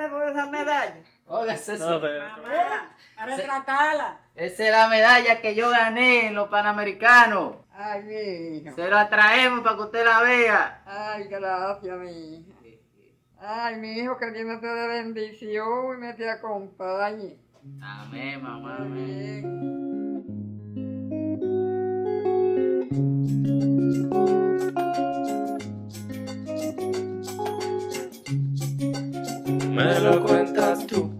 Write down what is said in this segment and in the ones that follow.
me por esa medalla? Oiga, No, pero... Mamá, a retratarla. esa es la medalla que yo gané en los Panamericanos. Ay, mi hija. Se la traemos para que usted la vea. Ay, gracias, mi hija. Ay, mi hijo, que Dios me te dé bendición y me te acompañe. Amén, mamá. Muy Amén. bien. Me lo cuentas tú,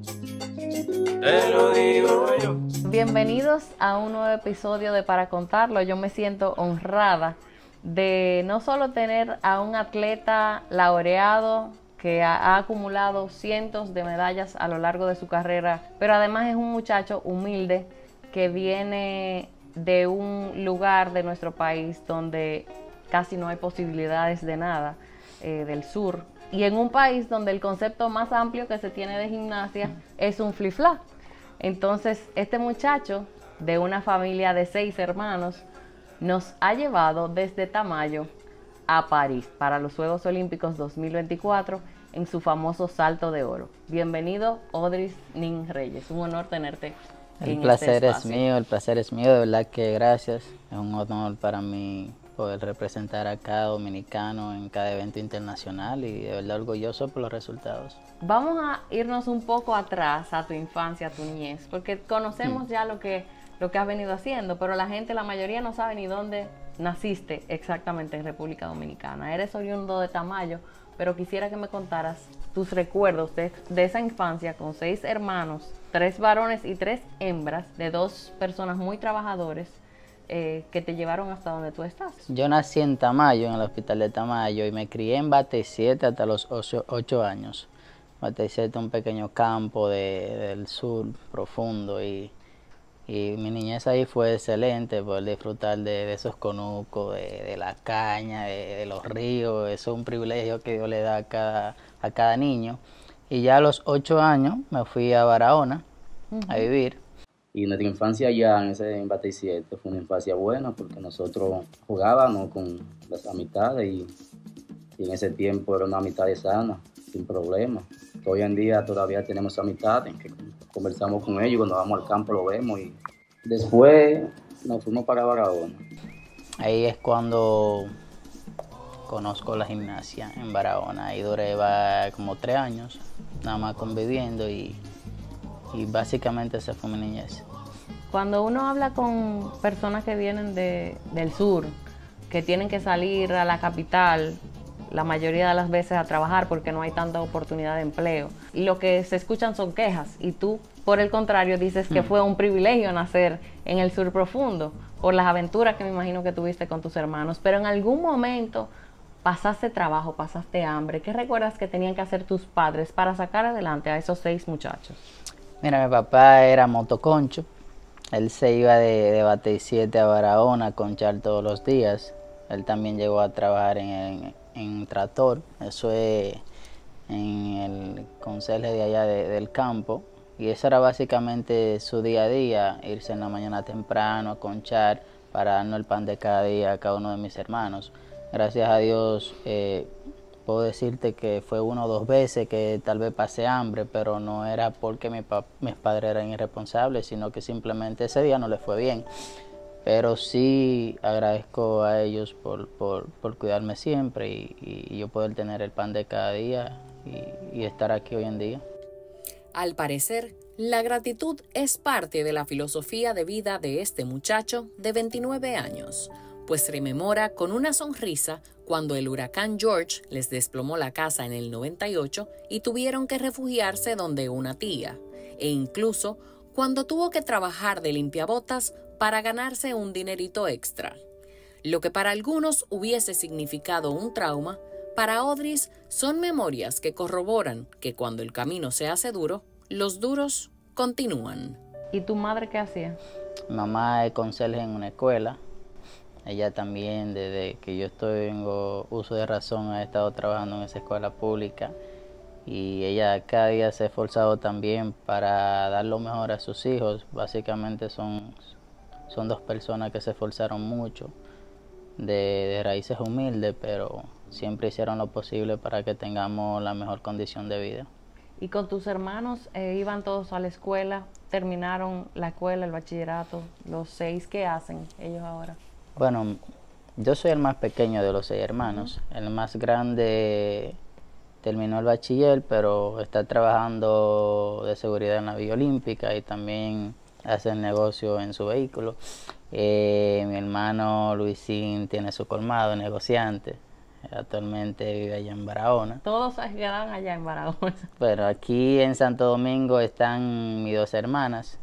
te lo digo yo. Bienvenidos a un nuevo episodio de Para Contarlo. Yo me siento honrada de no solo tener a un atleta laureado que ha acumulado cientos de medallas a lo largo de su carrera, pero además es un muchacho humilde que viene de un lugar de nuestro país donde casi no hay posibilidades de nada, del sur, y en un país donde el concepto más amplio que se tiene de gimnasia es un flip-flop. Entonces, este muchacho de una familia de 6 hermanos nos ha llevado desde Tamayo a París para los Juegos Olímpicos 2024 en su famoso salto de oro. Bienvenido, Odris Nin Reyes. Un honor tenerte. El placer es mío, de verdad que gracias. Es un honor para mí poder representar a cada dominicano en cada evento internacional y de verdad orgulloso por los resultados. Vamos a irnos un poco atrás a tu infancia, a tu niñez, porque conocemos ya lo que has venido haciendo, pero la mayoría no sabe ni dónde naciste exactamente en República Dominicana. Eres oriundo de Tamayo, pero quisiera que me contaras tus recuerdos de esa infancia con 6 hermanos, 3 varones y 3 hembras, de 2 personas muy trabajadores, que te llevaron hasta donde tú estás. Yo nací en Tamayo, en el hospital de Tamayo, y me crié en Batey 7 hasta los 8 años. Batey 7 es un pequeño campo del sur profundo y mi niñez ahí fue excelente, poder disfrutar de esos conucos, de la caña, de los ríos. Eso es un privilegio que Dios le da a cada niño. Y ya a los 8 años me fui a Barahona a vivir. Y nuestra infancia allá en Batey 7 fue una infancia buena porque nosotros jugábamos con las amistades y en ese tiempo era una amistad sana, sin problemas. Hoy en día todavía tenemos amistades que conversamos con ellos, cuando vamos al campo lo vemos y después nos fuimos para Barahona. Ahí es cuando conozco la gimnasia en Barahona. Ahí duré como 3 años nada más conviviendo y básicamente esa fue mi niñez. Cuando uno habla con personas que vienen del sur, que tienen que salir a la capital la mayoría de las veces a trabajar porque no hay tanta oportunidad de empleo, y lo que se escuchan son quejas, y tú, por el contrario, dices que fue un privilegio nacer en el sur profundo, por las aventuras que me imagino que tuviste con tus hermanos, pero en algún momento pasaste trabajo, pasaste hambre. ¿Qué recuerdas que tenían que hacer tus padres para sacar adelante a esos 6 muchachos? Mira, mi papá era motoconcho. Él se iba de Batey 7 a Barahona a conchar todos los días. Él también llegó a trabajar en tractor. Eso es en el conserje de allá del campo. Y eso era básicamente su día a día, irse en la mañana temprano a conchar para darnos el pan de cada día a cada uno de mis hermanos. Gracias a Dios puedo decirte que fue 1 o 2 veces que tal vez pasé hambre, pero no era porque mis padres eran irresponsables, sino que simplemente ese día no les fue bien. Pero sí agradezco a ellos por cuidarme siempre y yo poder tener el pan de cada día y estar aquí hoy en día. Al parecer, la gratitud es parte de la filosofía de vida de este muchacho de 29 años, pues rememora con una sonrisa cuando el huracán George les desplomó la casa en el 98 y tuvieron que refugiarse donde una tía, e incluso cuando tuvo que trabajar de limpiabotas para ganarse un dinerito extra. Lo que para algunos hubiese significado un trauma, para Odris son memorias que corroboran que cuando el camino se hace duro, los duros continúan. ¿Y tu madre qué hacía? Mi mamá es conserje en una escuela. Ella también, desde que yo tengo uso de razón, ha estado trabajando en esa escuela pública. Y ella cada día se ha esforzado también para dar lo mejor a sus hijos. Básicamente son 2 personas que se esforzaron mucho, de raíces humildes, pero siempre hicieron lo posible para que tengamos la mejor condición de vida. ¿Y con tus hermanos iban todos a la escuela? ¿Terminaron la escuela, el bachillerato? ¿Los 6 qué hacen ellos ahora? Bueno, yo soy el más pequeño de los 6 hermanos. El más grande terminó el bachiller, pero está trabajando de seguridad en la Villa Olímpica y también hace el negocio en su vehículo. Mi hermano Luisín tiene su colmado, negociante. Actualmente vive allá en Barahona. Todos se quedan allá en Barahona. Pero aquí en Santo Domingo están mis 2 hermanas.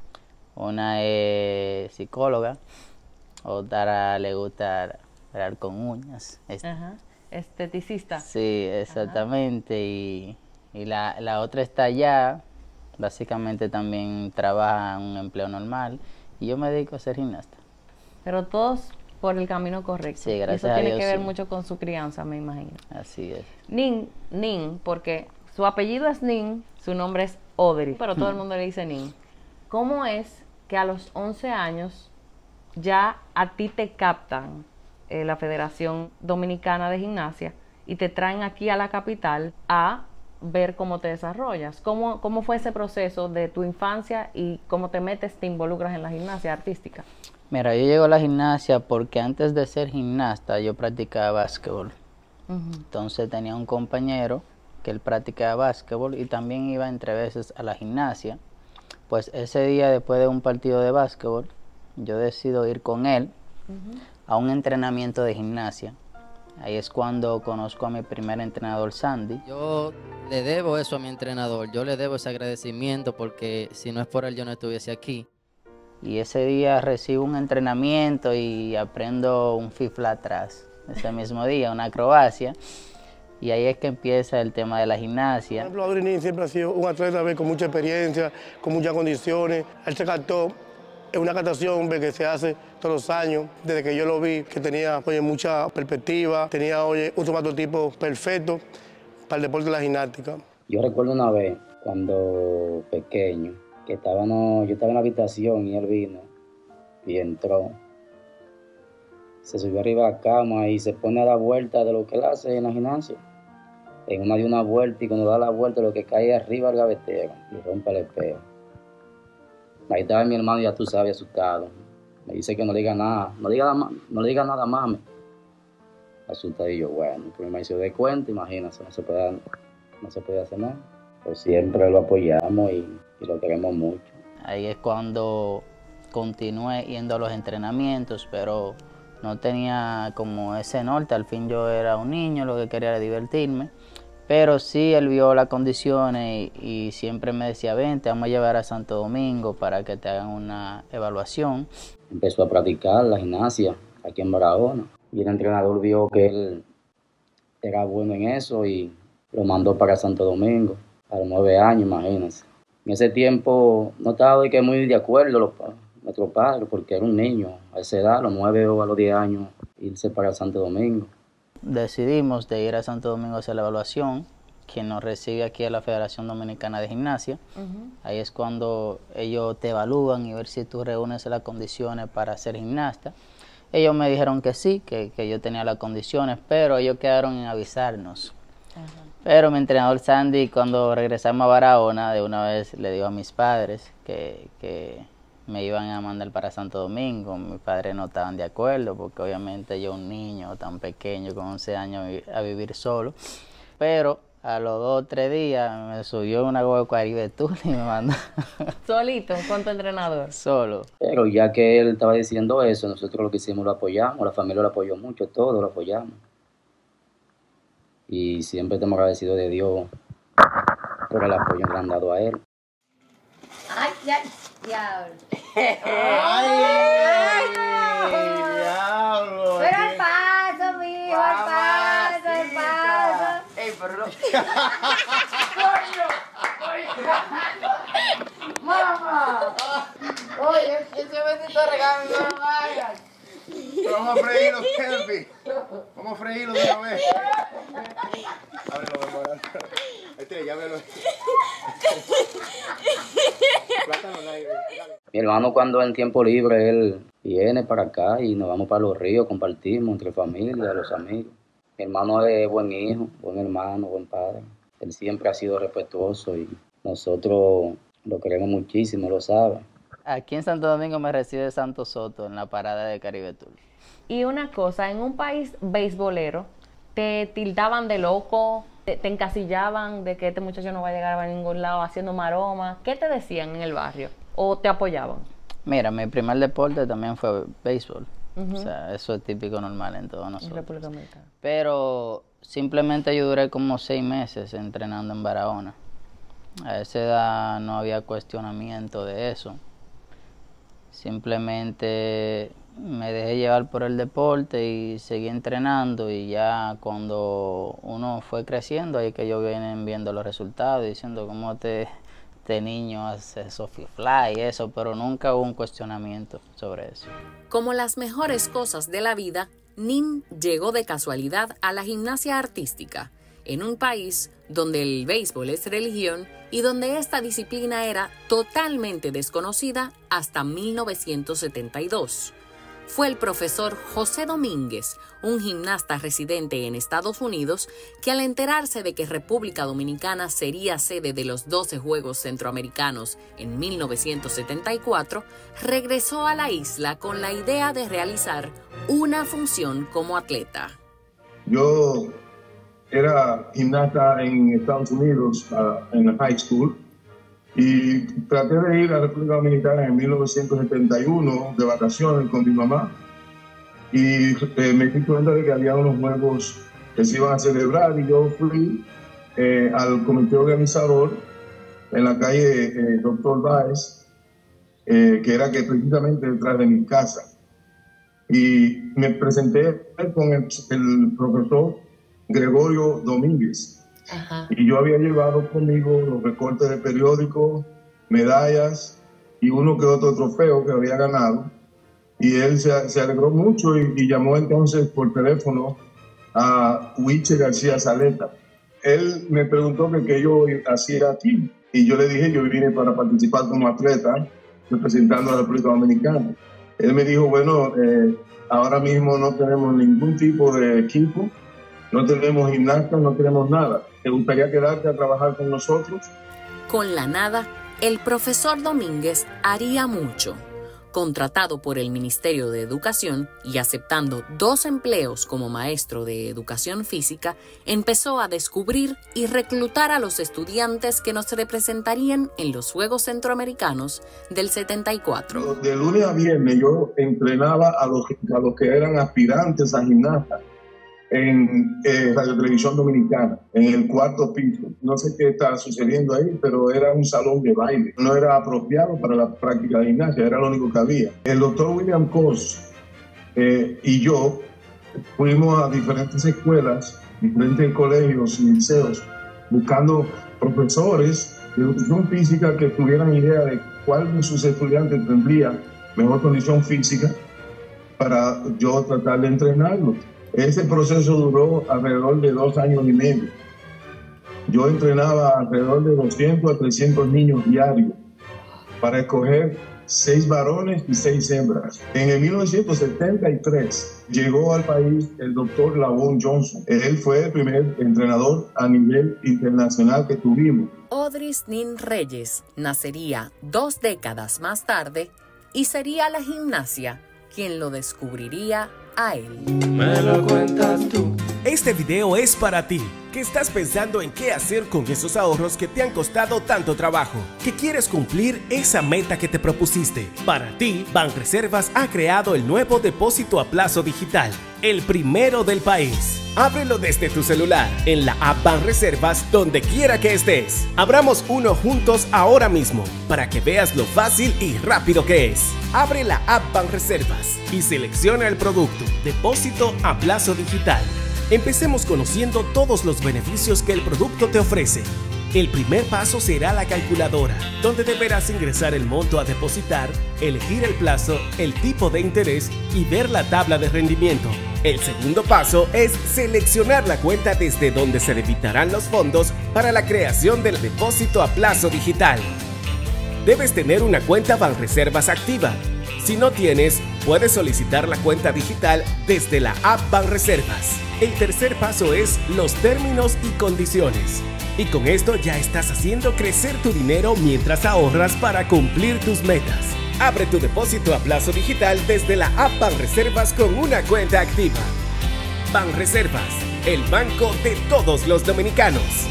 Una es psicóloga, otra le gusta hablar con uñas. Ajá. Esteticista. Sí, exactamente. Y la otra está allá. Básicamente también trabaja en un empleo normal. Y yo me dedico a ser gimnasta. Pero todos por el camino correcto. Sí, gracias y eso a tiene Dios, que ver sí. mucho con su crianza, me imagino. Así es. Nin, porque su apellido es Nin, su nombre es Odri, pero todo el mundo le dice Nin. ¿Cómo es que a los 11 años ya a ti te captan la Federación Dominicana de Gimnasia y te traen aquí a la capital a ver cómo te desarrollas? ¿Cómo fue ese proceso de tu infancia y cómo te involucras en la gimnasia artística? Mira, yo llego a la gimnasia porque antes de ser gimnasta yo practicaba básquetbol. Entonces tenía un compañero que él practicaba básquetbol y también iba entre veces a la gimnasia. Pues ese día, después de un partido de básquetbol, yo decido ir con él a un entrenamiento de gimnasia. Ahí es cuando conozco a mi primer entrenador, Sandy. Yo le debo eso a mi entrenador, yo le debo ese agradecimiento porque si no es por él yo no estuviese aquí. Y ese día recibo un entrenamiento y aprendo un fifla atrás. Ese mismo día, una acrobacia. Y ahí es que empieza el tema de la gimnasia. Por ejemplo, Adrinín siempre ha sido un atleta con mucha experiencia, con muchas condiciones. Él se captó en una catación que se hace todos los años, desde que yo lo vi, que tenía mucha perspectiva, tenía un somatotipo perfecto para el deporte de la gimnástica. Yo recuerdo una vez, cuando pequeño, que yo estaba en la habitación y él vino y entró. Se subió arriba a la cama y se pone a dar vuelta de lo que él hace en la gimnasia. En una de una vuelta y cuando da la vuelta lo que cae arriba al gavetero y rompe el espejo. Ahí estaba mi hermano, ya tú sabes, asustado. Me dice que no le diga nada, no le diga nada a mami. Asustado y yo, bueno, pues me hizo de cuenta, imagínate, no se puede hacer nada. Pues siempre lo apoyamos y lo queremos mucho. Ahí es cuando continué yendo a los entrenamientos, pero no tenía como ese norte. Al fin yo era un niño, lo que quería era divertirme. Pero sí, él vio las condiciones y siempre me decía, vente, vamos a llevar a Santo Domingo para que te hagan una evaluación. Empezó a practicar la gimnasia aquí en Barahona. Y el entrenador vio que él era bueno en eso y lo mandó para Santo Domingo a los 9 años, imagínense. En ese tiempo no estaba muy de acuerdo nuestro padre, porque era un niño a esa edad, a los 9 o a los 10 años, irse para Santo Domingo. Decidimos de ir a Santo Domingo a hacer la evaluación, quien nos recibe aquí a la Federación Dominicana de Gimnasia. Ahí es cuando ellos te evalúan y ver si tú reúnes las condiciones para ser gimnasta. Ellos me dijeron que sí, que yo tenía las condiciones, pero ellos quedaron en avisarnos. Pero mi entrenador Sandy, cuando regresamos a Barahona, de una vez le dijo a mis padres que me iban a mandar para Santo Domingo. Mis padres no estaban de acuerdo porque obviamente yo, un niño tan pequeño con 11 años, a vivir solo. Pero a los 2 o 3 días me subió una guagua Caribe Tour y me mandó. ¿Solito? ¿Con tu entrenador? Solo. Pero ya que él estaba diciendo eso, nosotros lo que hicimos lo apoyamos, la familia lo apoyó mucho, todos lo apoyamos. Y siempre estamos agradecidos de Dios por el apoyo que le han dado a él. Ay, ya, diablo. ¡Ay, diablo! Pero el paso, mijo, el paso. Ey, pero no. Mamá. Oye, ese bendito regalo no lo hagas. Vamos a freírlo, Kelvin. Vamos a freírlo de una vez. Ábrelo, memorando. Llámelo. Plátano al aire. Mi hermano, cuando en tiempo libre, él viene para acá y nos vamos para los ríos, compartimos entre familia, los amigos. Mi hermano es buen hijo, buen hermano, buen padre. Él siempre ha sido respetuoso y nosotros lo queremos muchísimo, lo sabe. Aquí en Santo Domingo me recibe Santo Soto en la parada de Caribe Tour. Y una cosa, en un país beisbolero, ¿te tildaban de loco? ¿Te encasillaban de que este muchacho no va a llegar a ningún lado haciendo maroma? ¿Qué te decían en el barrio? ¿O te apoyaban? Mira, mi primer deporte también fue béisbol. O sea, eso es típico normal en todos nosotros. En República Dominicana. Pero simplemente yo duré como 6 meses entrenando en Barahona. A esa edad no había cuestionamiento de eso. Simplemente me dejé llevar por el deporte y seguí entrenando, y ya cuando uno fue creciendo ahí que ellos vienen viendo los resultados y diciendo cómo este niño hace Sophie Fly y eso, pero nunca hubo un cuestionamiento sobre eso. Como las mejores cosas de la vida, Nin llegó de casualidad a la gimnasia artística, en un país donde el béisbol es religión y donde esta disciplina era totalmente desconocida hasta 1972. Fue el profesor José Domínguez, un gimnasta residente en Estados Unidos, que al enterarse de que República Dominicana sería sede de los 12 Juegos Centroamericanos en 1974, regresó a la isla con la idea de realizar una función como atleta. Yo era gimnasta en Estados Unidos, en la high school, y traté de ir a la República Dominicana en 1971 de vacaciones con mi mamá, y me di cuenta de que había unos juegos que se iban a celebrar, y yo fui al comité organizador en la calle Dr. Báez, que era precisamente detrás de mi casa, y me presenté con el profesor Gregorio Domínguez. Ajá. Y yo había llevado conmigo los recortes de periódicos, medallas y uno que otro trofeo que había ganado. Y él se alegró mucho y llamó entonces por teléfono a Huiche García Saleta. Él me preguntó que qué yo hacía aquí. Y yo le dije, yo vine para participar como atleta representando a la República Dominicana. Él me dijo, bueno, ahora mismo no tenemos ningún tipo de equipo, no tenemos gimnastas, no tenemos nada. ¿Te gustaría quedarte a trabajar con nosotros? Con la nada, el profesor Domínguez haría mucho. Contratado por el Ministerio de Educación y aceptando 2 empleos como maestro de educación física, empezó a descubrir y reclutar a los estudiantes que nos representarían en los Juegos Centroamericanos del 74. De lunes a viernes yo entrenaba a los que eran aspirantes a gimnastas en Radio Televisión Dominicana, en el 4º piso. No sé qué está sucediendo ahí, pero era un salón de baile. No era apropiado para la práctica de gimnasia, era lo único que había. El doctor William Cos y yo fuimos a diferentes escuelas, diferentes colegios y liceos, buscando profesores de educación física que tuvieran idea de cuál de sus estudiantes tendría mejor condición física para yo tratar de entrenarlos. Ese proceso duró alrededor de 2 años y medio. Yo entrenaba alrededor de 200 a 300 niños diarios para escoger 6 varones y 6 hembras. En el 1973 llegó al país el doctor Lavon Johnson. Él fue el primer entrenador a nivel internacional que tuvimos. Odris Nin Reyes nacería 2 décadas más tarde y sería la gimnasia quien lo descubriría a él. Me lo cuentas tú. Este video es para ti, que estás pensando en qué hacer con esos ahorros que te han costado tanto trabajo, que quieres cumplir esa meta que te propusiste. Para ti, Banreservas ha creado el nuevo depósito a plazo digital, el primero del país. Ábrelo desde tu celular, en la app Banreservas, donde quiera que estés. Abramos uno juntos ahora mismo, para que veas lo fácil y rápido que es. Abre la app Banreservas y selecciona el producto, depósito a plazo digital. Empecemos conociendo todos los beneficios que el producto te ofrece. El primer paso será la calculadora, donde deberás ingresar el monto a depositar, elegir el plazo, el tipo de interés y ver la tabla de rendimiento. El segundo paso es seleccionar la cuenta desde donde se debitarán los fondos para la creación del depósito a plazo digital. Debes tener una cuenta Banreservas activa. Si no tienes, puedes solicitar la cuenta digital desde la app Banreservas. El tercer paso es los términos y condiciones. Y con esto ya estás haciendo crecer tu dinero mientras ahorras para cumplir tus metas. Abre tu depósito a plazo digital desde la app Banreservas con una cuenta activa. Banreservas, el banco de todos los dominicanos.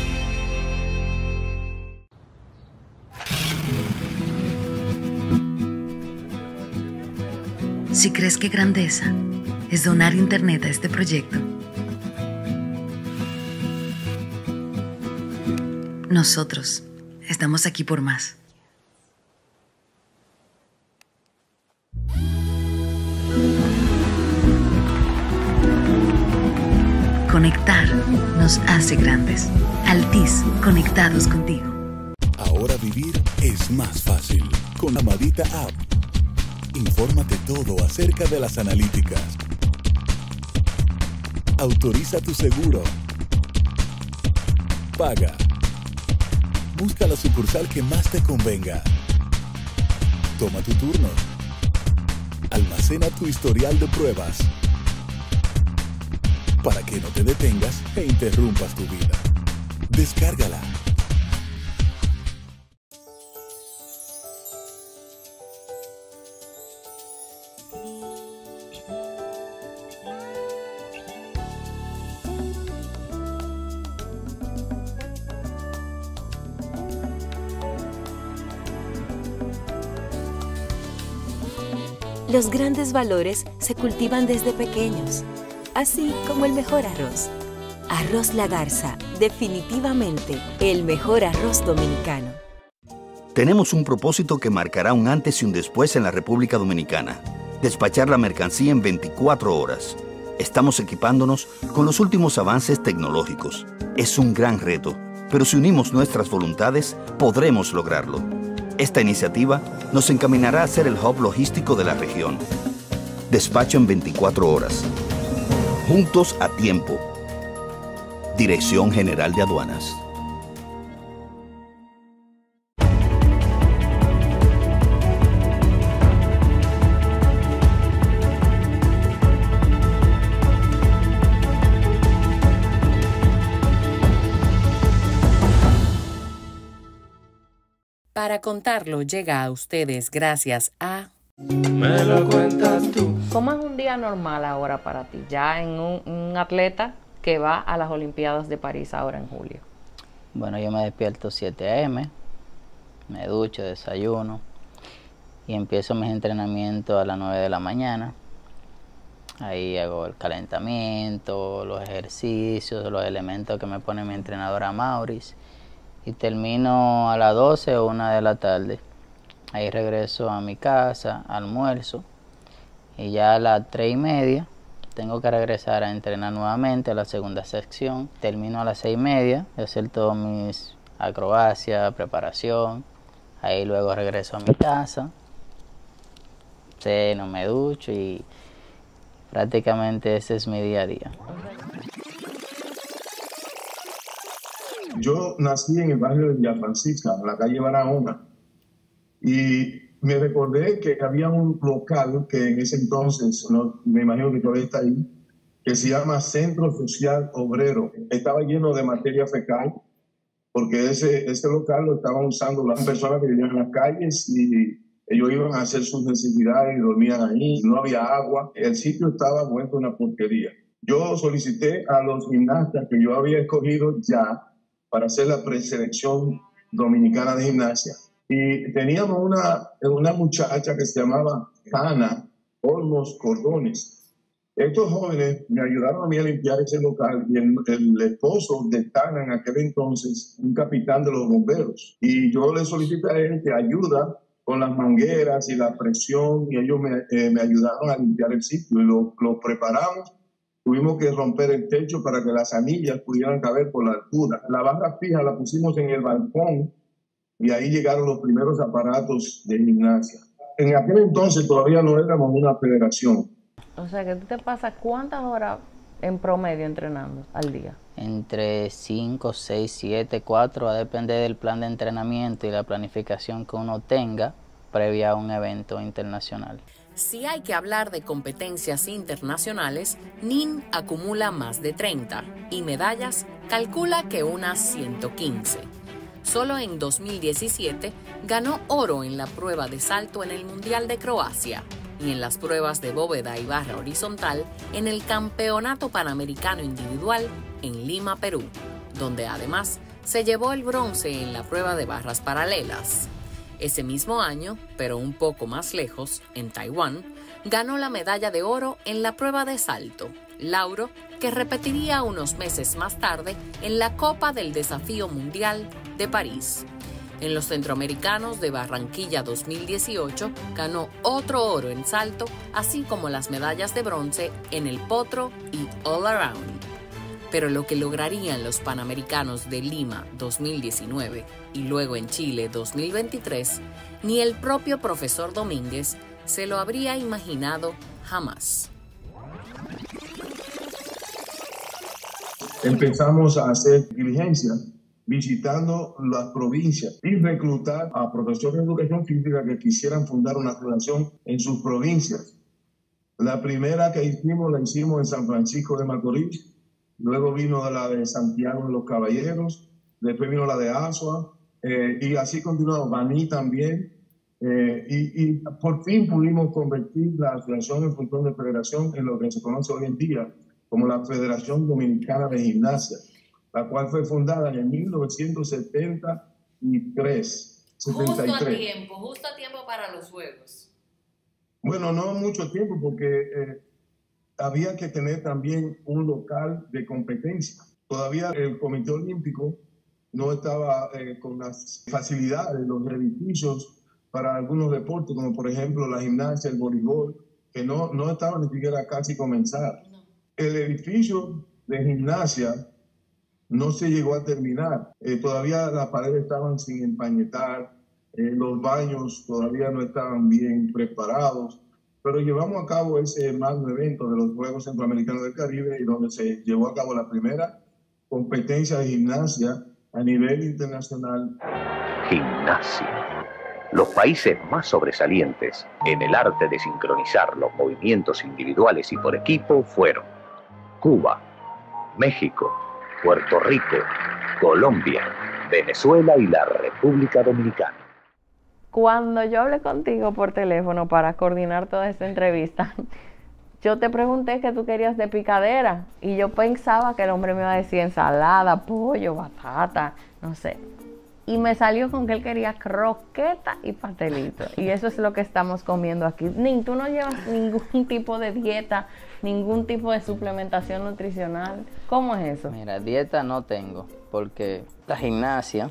Si crees que grandeza es donar internet a este proyecto, nosotros estamos aquí por más. Conectar nos hace grandes. Altis, conectados contigo. Ahora vivir es más fácil con la Amadita App. Infórmate todo acerca de las analíticas. Autoriza tu seguro. Paga. Busca la sucursal que más te convenga. Toma tu turno. Almacena tu historial de pruebas para que no te detengas e interrumpas tu vida. Descárgala. Los grandes valores se cultivan desde pequeños, así como el mejor arroz. Arroz La Garza, definitivamente el mejor arroz dominicano. Tenemos un propósito que marcará un antes y un después en la República Dominicana. Despachar la mercancía en 24 horas. Estamos equipándonos con los últimos avances tecnológicos. Es un gran reto, pero si unimos nuestras voluntades, podremos lograrlo. Esta iniciativa nos encaminará a ser el hub logístico de la región. Despacho en 24 horas. Juntos a tiempo. Dirección General de Aduanas. Para contarlo llega a ustedes gracias a... Me lo cuentas tú. ¿Cómo es un día normal ahora para ti? Ya en un atleta que va a las Olimpiadas de París ahora en julio. Bueno, yo me despierto 7 a.m., me ducho, desayuno y empiezo mis entrenamientos a las 9 de la mañana. Ahí hago el calentamiento, los ejercicios, los elementos que me pone mi entrenadora Maurice. Y termino a las 12 o 1 de la tarde. Ahí regreso a mi casa, almuerzo. Y ya a las 3:30 tengo que regresar a entrenar nuevamente a la segunda sección. Termino a las 6:30 de hacer todas mis acrobacias, preparación. Ahí luego regreso a mi casa. Ceno, me ducho y prácticamente ese es mi día a día. Yo nací en el barrio de Villa Francisca, en la calle Barahona, y me recordé que había un local que en ese entonces, no, me imagino que todavía está ahí, que se llama Centro Social Obrero. Estaba lleno de materia fecal, porque ese local lo estaban usando las personas que vivían en las calles y ellos iban a hacer sus necesidades y dormían ahí. No había agua, el sitio estaba vuelto una porquería. Yo solicité a los gimnastas que yo había escogido ya para hacer la preselección dominicana de gimnasia. Y teníamos una muchacha que se llamaba Ana Olmos Cordones. Estos jóvenes me ayudaron a mí a limpiar ese local y el esposo de Tana en aquel entonces, un capitán de los bomberos. Y yo le solicité a él que ayuda con las mangueras y la presión y ellos me ayudaron a limpiar el sitio y lo preparamos. Tuvimos que romper el techo para que las anillas pudieran caber por la altura. La barra fija la pusimos en el balcón y ahí llegaron los primeros aparatos de gimnasia. En aquel entonces todavía no éramos una federación. O sea, que tú te pasas ¿cuántas horas en promedio entrenando al día? Entre 5, 6, 7, 4, va a depender del plan de entrenamiento y la planificación que uno tenga previa a un evento internacional. Si hay que hablar de competencias internacionales, Nin acumula más de 30 y medallas calcula que unas 115. Solo en 2017 ganó oro en la prueba de salto en el Mundial de Croacia y en las pruebas de bóveda y barra horizontal en el Campeonato Panamericano Individual en Lima, Perú, donde además se llevó el bronce en la prueba de barras paralelas. Ese mismo año, pero un poco más lejos, en Taiwán, ganó la medalla de oro en la prueba de salto, lauro que repetiría unos meses más tarde en la Copa del Desafío Mundial de París. En los Centroamericanos de Barranquilla 2018 ganó otro oro en salto, así como las medallas de bronce en el potro y all around. Pero lo que lograrían los Panamericanos de Lima 2019 y luego en Chile 2023, ni el propio profesor Domínguez se lo habría imaginado jamás. Empezamos a hacer diligencias visitando las provincias y reclutar a profesores de educación física que quisieran fundar una fundación en sus provincias. La primera que hicimos la hicimos en San Francisco de Macorís. Luego vino la de Santiago de los Caballeros, después vino la de Azua, y así continuó, Baní también, y por fin pudimos convertir la asociación en función de federación en lo que se conoce hoy en día como la Federación Dominicana de Gimnasia, la cual fue fundada en 1973. Justo a tiempo para los Juegos. Bueno, no mucho tiempo porque había que tener también un local de competencia. Todavía el Comité Olímpico no estaba con las facilidades, los edificios para algunos deportes, como por ejemplo la gimnasia, el voleibol, que no estaban ni siquiera casi comenzar. No. El edificio de gimnasia no se llegó a terminar. Todavía las paredes estaban sin empañetar, los baños todavía no estaban bien preparados. Pero llevamos a cabo ese magno evento de los Juegos Centroamericanos del Caribe y donde se llevó a cabo la primera competencia de gimnasia a nivel internacional. Gimnasia. Los países más sobresalientes en el arte de sincronizar los movimientos individuales y por equipo fueron Cuba, México, Puerto Rico, Colombia, Venezuela y la República Dominicana. Cuando yo hablé contigo por teléfono para coordinar toda esta entrevista, yo te pregunté qué tú querías de picadera y yo pensaba que el hombre me iba a decir ensalada, pollo, batata, no sé. Y me salió con que él quería croqueta y pastelito. Y eso es lo que estamos comiendo aquí. Nin, tú no llevas ningún tipo de dieta, ningún tipo de suplementación nutricional. ¿Cómo es eso? Mira, dieta no tengo, porque la gimnasia,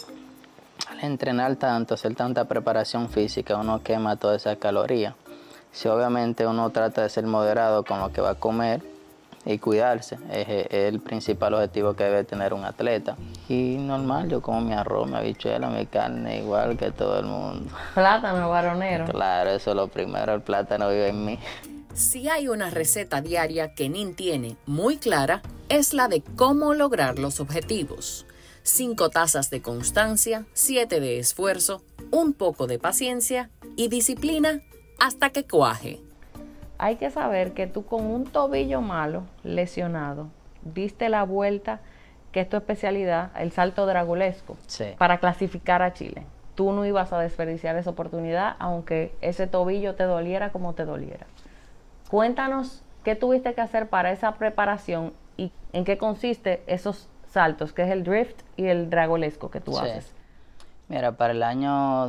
al entrenar tanto, hacer tanta preparación física, uno quema toda esa caloría. Si obviamente uno trata de ser moderado con lo que va a comer y cuidarse, es el principal objetivo que debe tener un atleta. Y normal, yo como mi arroz, mi habichuela, mi carne, igual que todo el mundo. Plátano varonero. Claro, eso es lo primero, el plátano vive en mí. Si hay una receta diaria que Nin tiene muy clara, es la de cómo lograr los objetivos. 5 tazas de constancia, 7 de esfuerzo, un poco de paciencia y disciplina hasta que cuaje. Hay que saber que tú con un tobillo malo, lesionado, diste la vuelta, que es tu especialidad, el salto dragulesco, sí, para clasificar a Chile. Tú no ibas a desperdiciar esa oportunidad, aunque ese tobillo te doliera como te doliera. Cuéntanos qué tuviste que hacer para esa preparación y en qué consiste esos saltos, que es el drift y el dragulesco que tú haces. Mira, para el año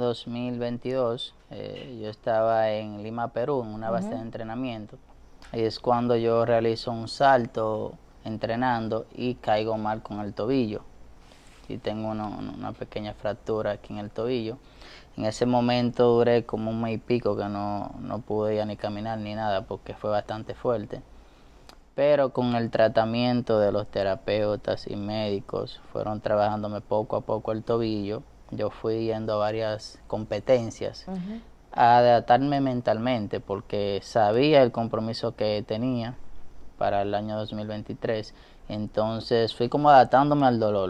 2022 yo estaba en Lima, Perú, en una base de entrenamiento. Y es cuando yo realizo un salto entrenando y caigo mal con el tobillo. Y tengo una pequeña fractura aquí en el tobillo. En ese momento duré como un mes y pico que no pude ya ni caminar ni nada porque fue bastante fuerte. Pero con el tratamiento de los terapeutas y médicos, fueron trabajándome poco a poco el tobillo. Yo fui yendo a varias competencias a adaptarme mentalmente porque sabía el compromiso que tenía para el año 2023. Entonces fui como adaptándome al dolor,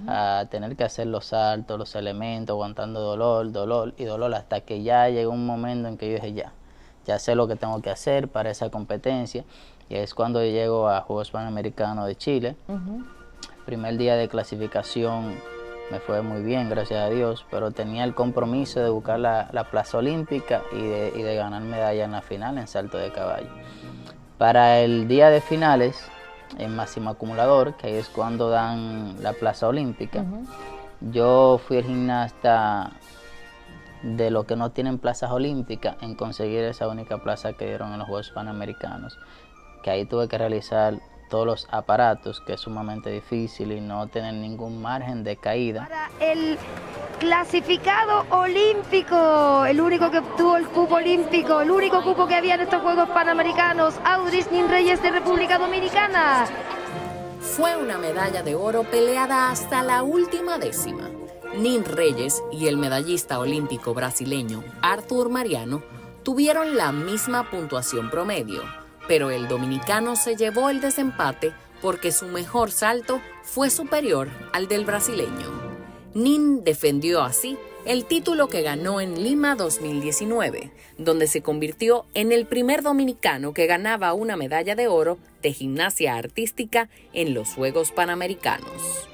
a tener que hacer los saltos, los elementos, aguantando dolor, dolor y dolor, hasta que ya llegó un momento en que yo dije ya ya sé lo que tengo que hacer para esa competencia. Y es cuando llego a Juegos Panamericanos de Chile. Primer día de clasificación me fue muy bien, gracias a Dios, pero tenía el compromiso de buscar la plaza olímpica y de ganar medalla en la final en salto de caballo. Para el día de finales, en máximo acumulador, que ahí es cuando dan la plaza olímpica, yo fui el gimnasta de los que no tienen plazas olímpicas en conseguir esa única plaza que dieron en los Juegos Panamericanos, que ahí tuve que realizar todos los aparatos, que es sumamente difícil, y no tener ningún margen de caída. Para el clasificado olímpico, el único que obtuvo el cupo olímpico, el único cupo que había en estos Juegos Panamericanos, Audris Nin Reyes de República Dominicana. Fue una medalla de oro peleada hasta la última décima. Nin Reyes y el medallista olímpico brasileño Arthur Mariano tuvieron la misma puntuación promedio, pero el dominicano se llevó el desempate porque su mejor salto fue superior al del brasileño. Nin defendió así el título que ganó en Lima 2019, donde se convirtió en el primer dominicano que ganaba una medalla de oro de gimnasia artística en los Juegos Panamericanos.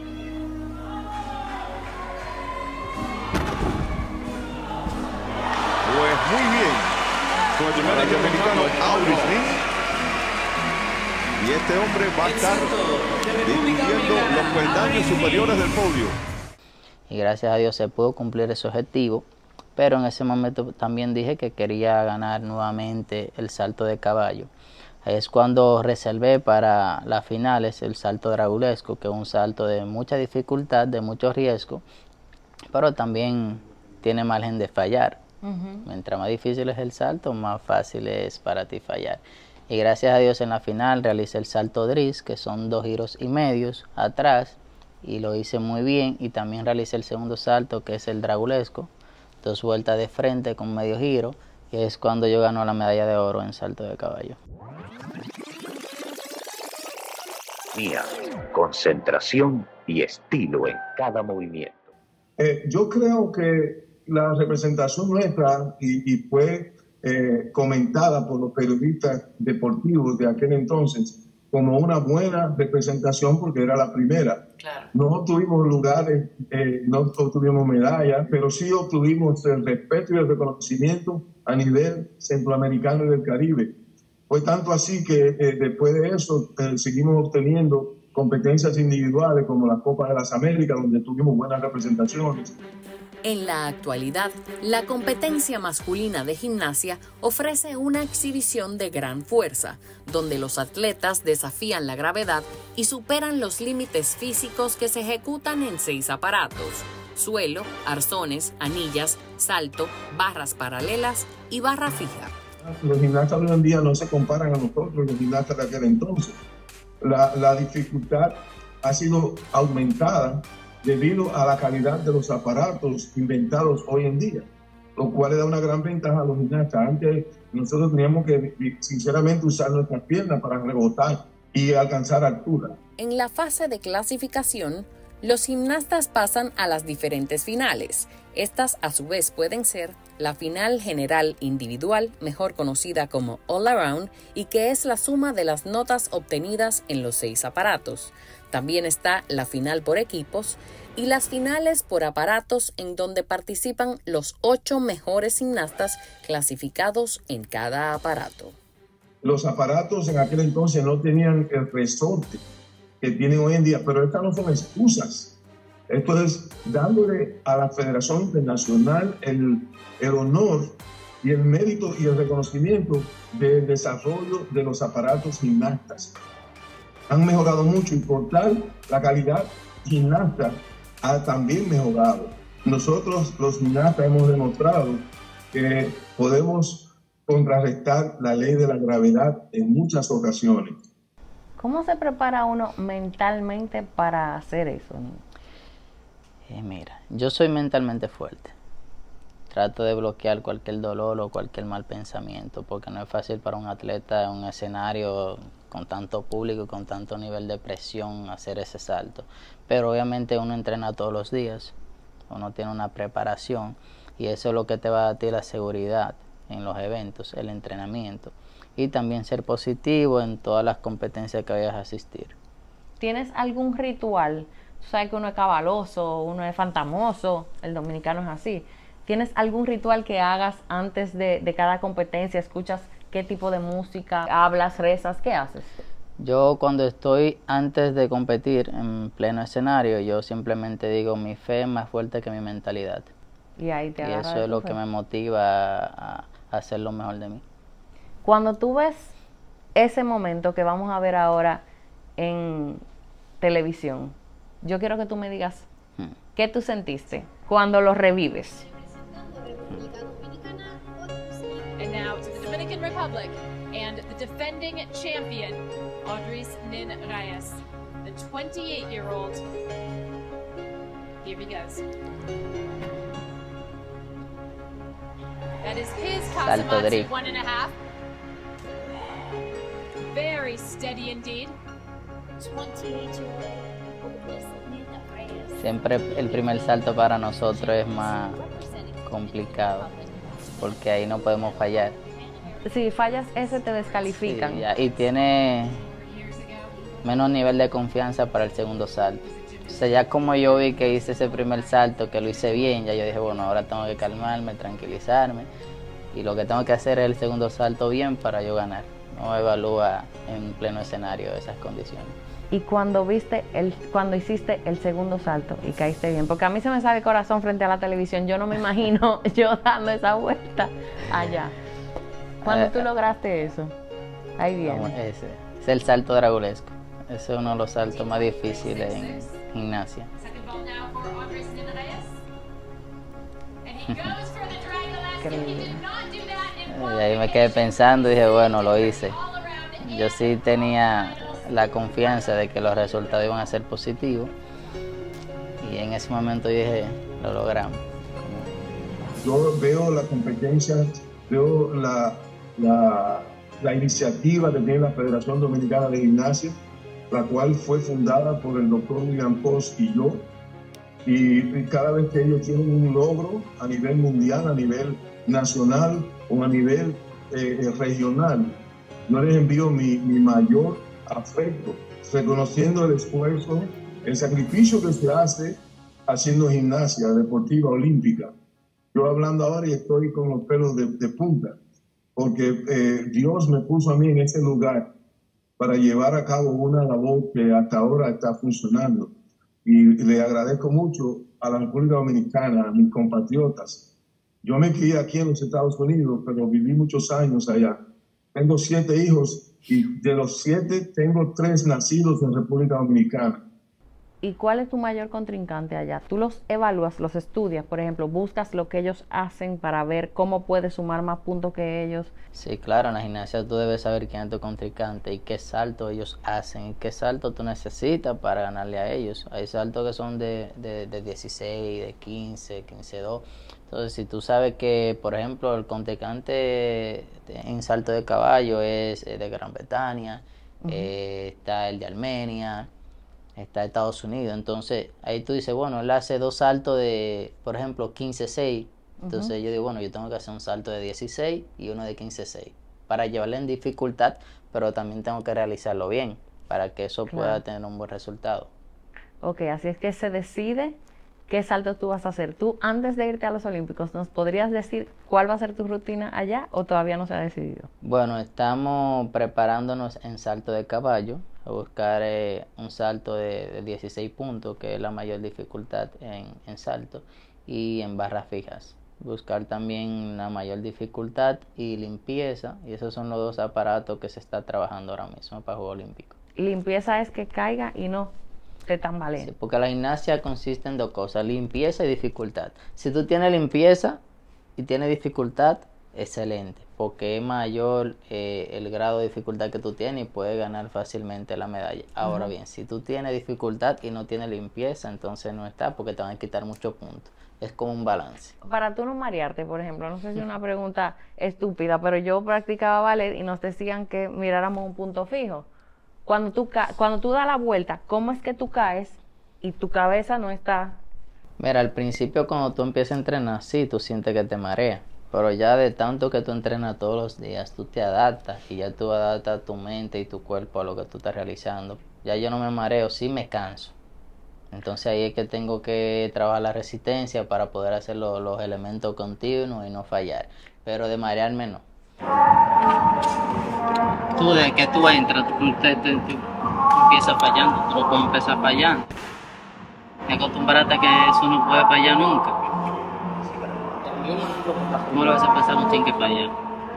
Pues muy bien, con el primer dominicano Audris Nin, y este hombre va a estar discutiendo los peldaños superiores del podio. Y gracias a Dios se pudo cumplir ese objetivo, pero en ese momento también dije que quería ganar nuevamente el salto de caballo. Ahí es cuando reservé para las finales el salto dragulesco, que es un salto de mucha dificultad, de mucho riesgo, pero también tiene margen de fallar. Mientras más difícil es el salto, más fácil es para ti fallar. Y gracias a Dios en la final realicé el salto Dris, que son 2 giros y medios atrás, y lo hice muy bien. Y también realicé el segundo salto, que es el dragulesco, 2 vueltas de frente con medio giro, y es cuando yo gano la medalla de oro en salto de caballo. Concentración y estilo en cada movimiento. Yo creo que la representación nuestra y fue comentada por los periodistas deportivos de aquel entonces como una buena representación porque era la primera. Claro. No obtuvimos lugares, no obtuvimos medallas, pero sí obtuvimos el respeto y el reconocimiento a nivel centroamericano y del Caribe. Fue tanto así que después de eso seguimos obteniendo competencias individuales como la Copa de las Américas, donde tuvimos buenas representaciones. En la actualidad, la competencia masculina de gimnasia ofrece una exhibición de gran fuerza, donde los atletas desafían la gravedad y superan los límites físicos que se ejecutan en 6 aparatos: suelo, arzones, anillas, salto, barras paralelas y barra fija. Los gimnastas de hoy en día no se comparan a nosotros, los gimnastas de aquel entonces. La dificultad ha sido aumentada debido a la calidad de los aparatos inventados hoy en día, lo cual le da una gran ventaja a los gimnastas. Antes nosotros teníamos que sinceramente usar nuestras piernas para rebotar y alcanzar altura. En la fase de clasificación, los gimnastas pasan a las diferentes finales. Estas a su vez pueden ser la final general individual, mejor conocida como All Around, y que es la suma de las notas obtenidas en los 6 aparatos. También está la final por equipos y las finales por aparatos, en donde participan los 8 mejores gimnastas clasificados en cada aparato. Los aparatos en aquel entonces no tenían el resorte que tienen hoy en día, pero estas no son excusas. Esto es dándole a la Federación Internacional el honor y el mérito y el reconocimiento del desarrollo de los aparatos gimnastas. Han mejorado mucho y por tal la calidad gimnasta ha también mejorado. Nosotros los gimnastas hemos demostrado que podemos contrarrestar la ley de la gravedad en muchas ocasiones. ¿Cómo se prepara uno mentalmente para hacer eso? Mira, yo soy mentalmente fuerte. Trato de bloquear cualquier dolor o cualquier mal pensamiento, porque no es fácil para un atleta en un escenario con tanto público y con tanto nivel de presión hacer ese salto. Pero obviamente uno entrena todos los días, uno tiene una preparación y eso es lo que te va a dar a ti la seguridad en los eventos, el entrenamiento, y también ser positivo en todas las competencias que vayas a asistir. ¿Tienes algún ritual? Tú sabes que uno es cabaloso, uno es fantamoso, el dominicano es así. ¿Tienes algún ritual que hagas antes de cada competencia? ¿Escuchas qué tipo de música? ¿Hablas, rezas? ¿Qué haces? Yo cuando estoy antes de competir en pleno escenario, yo simplemente digo, mi fe es más fuerte que mi mentalidad. Y ahí te agarra eso de es tu lo fe. que me motiva a hacer lo mejor de mí. Cuando tú ves ese momento que vamos a ver ahora en televisión, yo quiero que tú me digas qué tú sentiste cuando lo revives. And now to the Dominican Republic and the defending champion, Audrys Nin Reyes, the 28-year-old. Here he goes. That is his Salto Casamance drift. 1.5. Very steady indeed. 28-year-old. Siempre el primer salto para nosotros es más complicado, porque ahí no podemos fallar. Si fallas ese te descalifican. Sí, y tiene menos nivel de confianza para el segundo salto. O sea, ya como yo vi que hice ese primer salto, que lo hice bien, ya yo dije, bueno, ahora tengo que calmarme, tranquilizarme, y lo que tengo que hacer es el segundo salto bien para yo ganar. No evalúa en pleno escenario esas condiciones. Y cuando hiciste el segundo salto y caíste bien, porque a mí se me sale el corazón frente a la televisión, yo no me imagino yo dando esa vuelta allá. Cuando tú lograste eso, ahí viene. Ese es el salto dragulesco. Ese es uno de los saltos más difíciles en gimnasia. Y ahí me quedé pensando y dije, bueno, lo hice. Yo sí tenía la confianza de que los resultados iban a ser positivos. Y en ese momento dije, lo logramos. Yo veo la competencia, veo la iniciativa que tiene la Federación Dominicana de Gimnasia, la cual fue fundada por el doctor William Post y yo. Y cada vez que ellos tienen un logro a nivel mundial, a nivel nacional o a nivel regional, yo les envío mi mayor afecto, reconociendo el esfuerzo, el sacrificio que se hace haciendo gimnasia deportiva olímpica. Yo hablando ahora y estoy con los pelos de punta, porque Dios me puso a mí en este lugar para llevar a cabo una labor que hasta ahora está funcionando. Y le agradezco mucho a la República Dominicana, a mis compatriotas. Yo me crié aquí en los Estados Unidos, pero viví muchos años allá. Tengo 7 hijos y de los 7 tengo 3 nacidos en República Dominicana. ¿Y cuál es tu mayor contrincante allá? ¿Tú los evalúas, los estudias, por ejemplo, buscas lo que ellos hacen para ver cómo puedes sumar más puntos que ellos? Sí, claro, en la gimnasia tú debes saber quién es tu contrincante y qué salto ellos hacen y qué salto tú necesitas para ganarle a ellos. Hay saltos que son de 16, de 15, 15-2. Entonces, si tú sabes que, por ejemplo, el contrincante en salto de caballo es de Gran Bretaña, está el de Armenia, está Estados Unidos, entonces ahí tú dices, bueno, él hace 2 saltos de, por ejemplo, 15-6, entonces yo digo, bueno, yo tengo que hacer un salto de 16 y uno de 15-6, para llevarle en dificultad, pero también tengo que realizarlo bien, para que eso pueda tener un buen resultado. Ok, así es que se decide qué salto tú vas a hacer. Tú, antes de irte a los Olímpicos, ¿nos podrías decir cuál va a ser tu rutina allá o todavía no se ha decidido? Bueno, estamos preparándonos en salto de caballo, a buscar un salto de 16 puntos, que es la mayor dificultad en salto, y en barras fijas. Buscar también la mayor dificultad y limpieza, y esos son los 2 aparatos que se está trabajando ahora mismo para Juegos Olímpicos. Limpieza es que caiga y no te tambalee. Sí, porque la gimnasia consiste en 2 cosas, limpieza y dificultad. Si tú tienes limpieza y tienes dificultad, excelente, porque es mayor el grado de dificultad que tú tienes y puedes ganar fácilmente la medalla. Ahora bien, si tú tienes dificultad y no tienes limpieza, entonces no está, porque te van a quitar muchos puntos. Es como un balance. Para tú no marearte, por ejemplo, no sé si es una pregunta estúpida, pero yo practicaba ballet y nos decían que miráramos un punto fijo. Cuando tú das la vuelta, ¿cómo es que tú caes y tu cabeza no está? Mira, al principio cuando tú empiezas a entrenar, sí, tú sientes que te mareas, Pero ya de tanto que tú entrenas todos los días, tú te adaptas y ya tú adaptas tu mente y tu cuerpo a lo que tú estás realizando. Ya yo no me mareo, sí me canso. Entonces ahí es que tengo que trabajar la resistencia para poder hacer los elementos continuos y no fallar. Pero de marearme no. Tú desde que tú entras, tú empiezas fallando, tú no puedes empezar fallando. Me acostumbraste a que eso no puede fallar nunca. ¿Cómo lo vas a empezar un chin que fallar?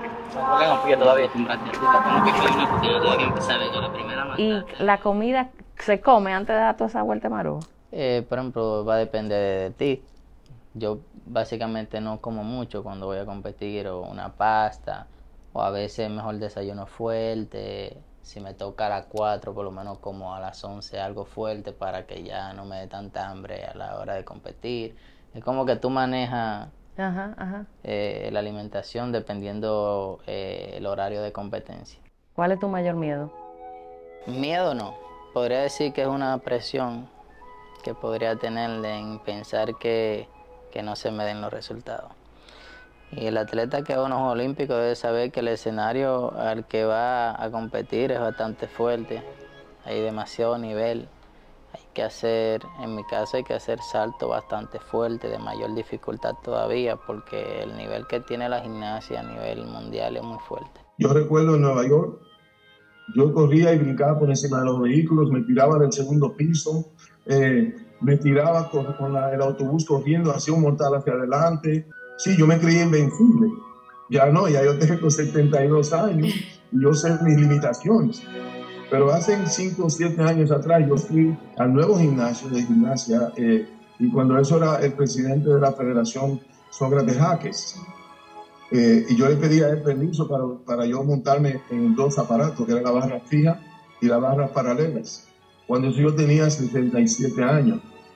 ¿Y la comida se come antes de dar toda esa vuelta de marujo? Por ejemplo, va a depender de ti. Yo básicamente no como mucho cuando voy a competir, o una pasta, o a veces mejor desayuno fuerte. Si me toca a las 4, por lo menos como a las 11 algo fuerte para que ya no me dé tanta hambre a la hora de competir. Es como que tú manejas la alimentación dependiendo el horario de competencia. ¿Cuál es tu mayor miedo? Miedo no. Podría decir que es una presión que podría tener en pensar que no se me den los resultados. Y el atleta que va a unos Juegos Olímpicos debe saber que el escenario al que va a competir es bastante fuerte. Hay demasiado nivel. Hay que hacer, en mi caso hay que hacer saltos bastante fuertes, de mayor dificultad todavía, porque el nivel que tiene la gimnasia a nivel mundial es muy fuerte. Yo recuerdo en Nueva York, yo corría y brincaba por encima de los vehículos, me tiraba del segundo piso, me tiraba con el autobús corriendo, hacía un mortal hacia adelante. Sí, yo me creía invencible. Ya no, ya yo tengo 72 años y yo sé mis limitaciones. Pero hace 5 o 7 años atrás yo fui al nuevo gimnasio de gimnasia y cuando eso era el presidente de la Federación Sócrates Jaques. Y yo le pedí a él permiso para yo montarme en 2 aparatos, que era la barra fija y la barra paralelas. Cuando yo tenía 77 años.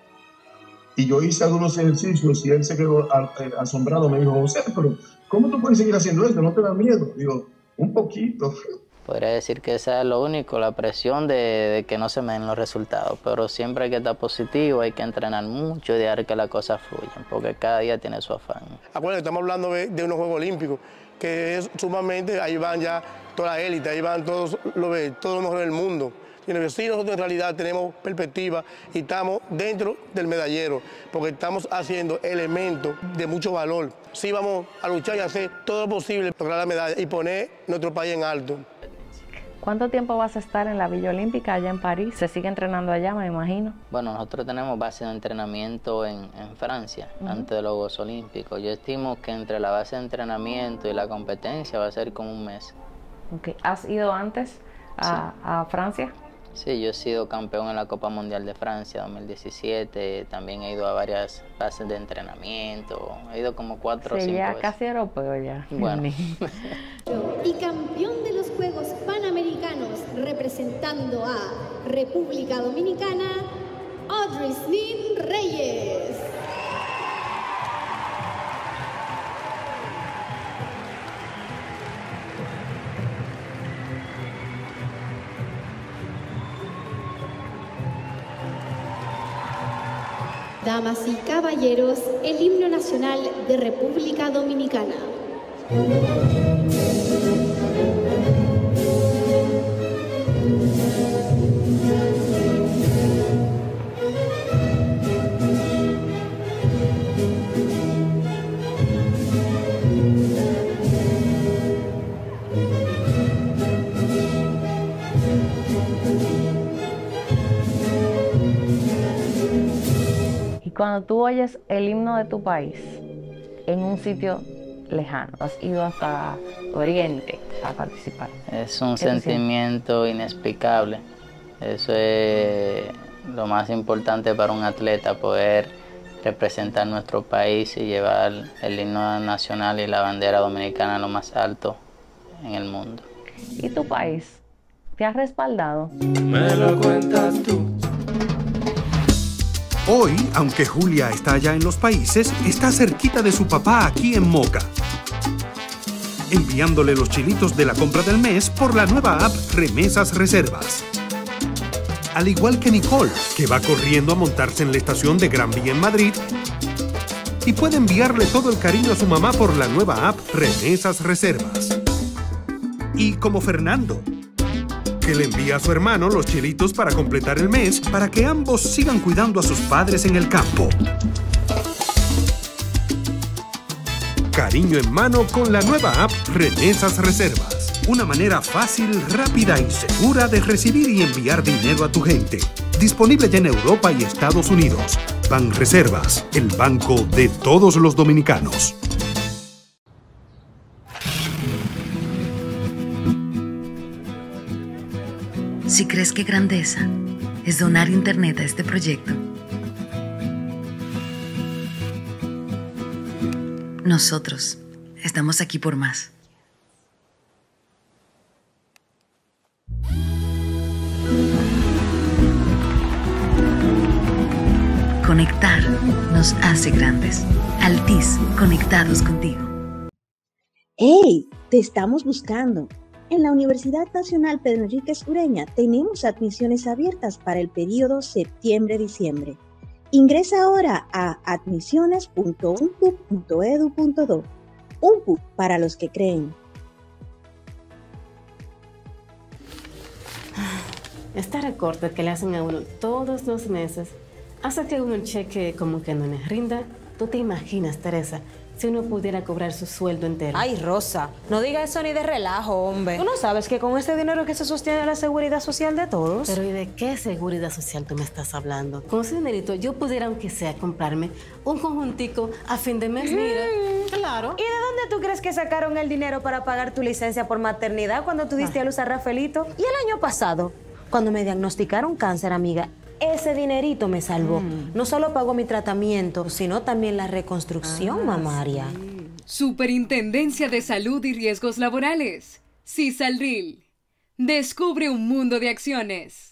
Y yo hice algunos ejercicios y él se quedó asombrado. Me dijo, José, pero ¿cómo tú puedes seguir haciendo esto? ¿No te da miedo? Digo, un poquito. Podría decir que esa es lo único, la presión de que no se me den los resultados. Pero siempre hay que estar positivo, hay que entrenar mucho y dejar que las cosas fluyan, porque cada día tiene su afán. Acuérdate, estamos hablando de unos Juegos Olímpicos, que es sumamente, ahí van ya toda la élite, ahí van todos los mejores del mundo. Sí, nosotros en realidad tenemos perspectiva y estamos dentro del medallero, porque estamos haciendo elementos de mucho valor. Sí, vamos a luchar y hacer todo lo posible para lograr la medalla y poner nuestro país en alto. ¿Cuánto tiempo vas a estar en la Villa Olímpica allá en París? ¿Se sigue entrenando allá, me imagino? Bueno, nosotros tenemos base de entrenamiento en Francia, antes de los Juegos Olímpicos. Yo estimo que entre la base de entrenamiento y la competencia va a ser como un mes. Okay. ¿Has ido antes a Francia? Sí, yo he sido campeón en la Copa Mundial de Francia 2017, también he ido a varias bases de entrenamiento, he ido como 4 o 5 ya veces. Casi europeo ya. Bueno. Y campeón de los Juegos Panamericanos representando a República Dominicana, Audrisnin Reyes. Damas y caballeros, el himno nacional de República Dominicana. Cuando tú oyes el himno de tu país en un sitio lejano, has ido hasta Oriente a participar. Es un sentimiento inexplicable. Eso es lo más importante para un atleta, poder representar nuestro país y llevar el himno nacional y la bandera dominicana a lo más alto en el mundo. ¿Y tu país te ha respaldado? Me lo cuentas tú. Hoy, aunque Julia está allá en los países, está cerquita de su papá aquí en Moca, enviándole los chilitos de la compra del mes por la nueva app Remesas Reservas. Al igual que Nicole, que va corriendo a montarse en la estación de Gran Vía en Madrid y puede enviarle todo el cariño a su mamá por la nueva app Remesas Reservas. Y como Fernando, que le envía a su hermano los chelitos para completar el mes para que ambos sigan cuidando a sus padres en el campo. Cariño en mano con la nueva app Remesas Reservas. Una manera fácil, rápida y segura de recibir y enviar dinero a tu gente. Disponible ya en Europa y Estados Unidos. Banreservas, el banco de todos los dominicanos. Si crees que grandeza es donar internet a este proyecto, nosotros estamos aquí por más. Conectar nos hace grandes. Altiz, conectados contigo. ¡Hey! Te estamos buscando. En la Universidad Nacional Pedro Enríquez Ureña tenemos admisiones abiertas para el periodo septiembre-diciembre. Ingresa ahora a admisiones.unpuc.edu.do. UNPUC para los que creen. Este recorte que le hacen a uno todos los meses hace que uno el cheque como que no le rinda. ¿Tú te imaginas, Teresa, si uno pudiera cobrar su sueldo entero? Ay, Rosa, no diga eso ni de relajo, hombre. Tú no sabes que con este dinero que se sostiene la seguridad social de todos. Pero ¿y de qué seguridad social tú me estás hablando? Con ese dinerito yo pudiera, aunque sea, comprarme un conjuntico a fin de mes, mira. Claro. ¿Y de dónde tú crees que sacaron el dinero para pagar tu licencia por maternidad cuando tú diste a luz a Rafaelito? Y el año pasado, cuando me diagnosticaron cáncer, amiga, ese dinerito me salvó. No solo pagó mi tratamiento, sino también la reconstrucción mamaria. Superintendencia de Salud y Riesgos Laborales. CISALRIL. Descubre un mundo de acciones.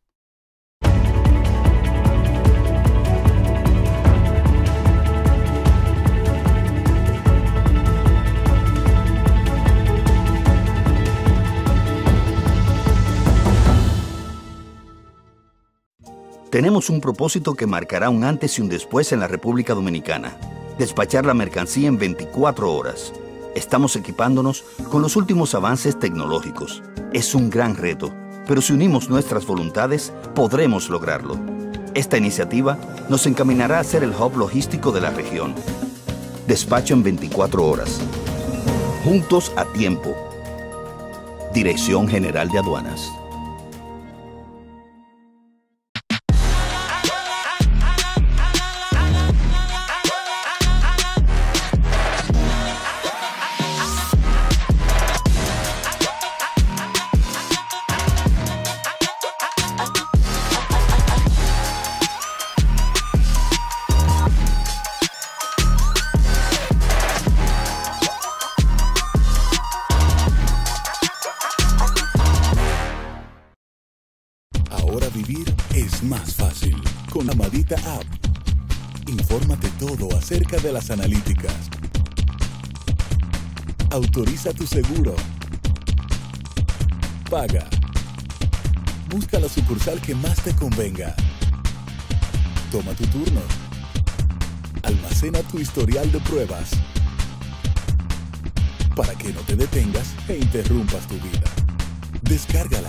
Tenemos un propósito que marcará un antes y un después en la República Dominicana. Despachar la mercancía en 24 horas. Estamos equipándonos con los últimos avances tecnológicos. Es un gran reto, pero si unimos nuestras voluntades, podremos lograrlo. Esta iniciativa nos encaminará a ser el hub logístico de la región. Despacho en 24 horas. Juntos a tiempo. Dirección General de Aduanas. Ahora vivir es más fácil con Amadita App. Infórmate todo acerca de las analíticas. Autoriza tu seguro. Paga. Busca la sucursal que más te convenga. Toma tu turno. Almacena tu historial de pruebas para que no te detengas e interrumpas tu vida. Descárgala.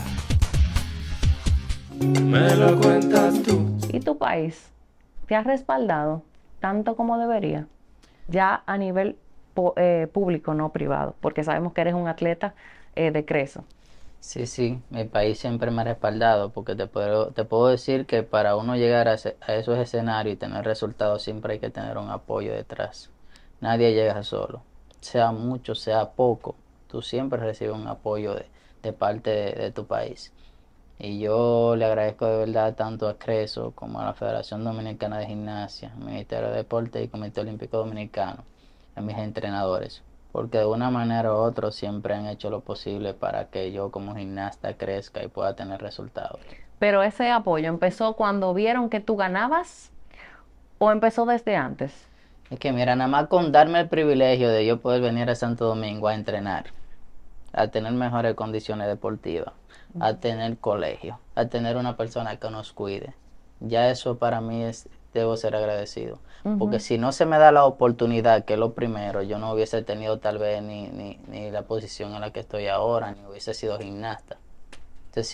Me lo cuentas tú. ¿Y tu país te ha respaldado tanto como debería? Ya a nivel público, no privado, porque sabemos que eres un atleta de Creso. Sí, mi país siempre me ha respaldado, porque te puedo decir que para uno llegar a esos escenarios y tener resultados siempre hay que tener un apoyo detrás. Nadie llega solo, sea mucho, sea poco, tú siempre recibes un apoyo de parte de tu país. Y yo le agradezco de verdad tanto a Creso como a la Federación Dominicana de Gimnasia, al Ministerio de Deporte y Comité Olímpico Dominicano, a mis entrenadores, porque de una manera u otra siempre han hecho lo posible para que yo como gimnasta crezca y pueda tener resultados. Pero ese apoyo empezó cuando vieron que tú ganabas o empezó desde antes. Es que mira, nada más con darme el privilegio de yo poder venir a Santo Domingo a entrenar, a tener mejores condiciones deportivas, a tener colegio, a tener una persona que nos cuide. Ya eso para mí es debo ser agradecido. Porque si no se me da la oportunidad, que es lo primero, yo no hubiese tenido tal vez ni la posición en la que estoy ahora, ni hubiese sido gimnasta. Entonces,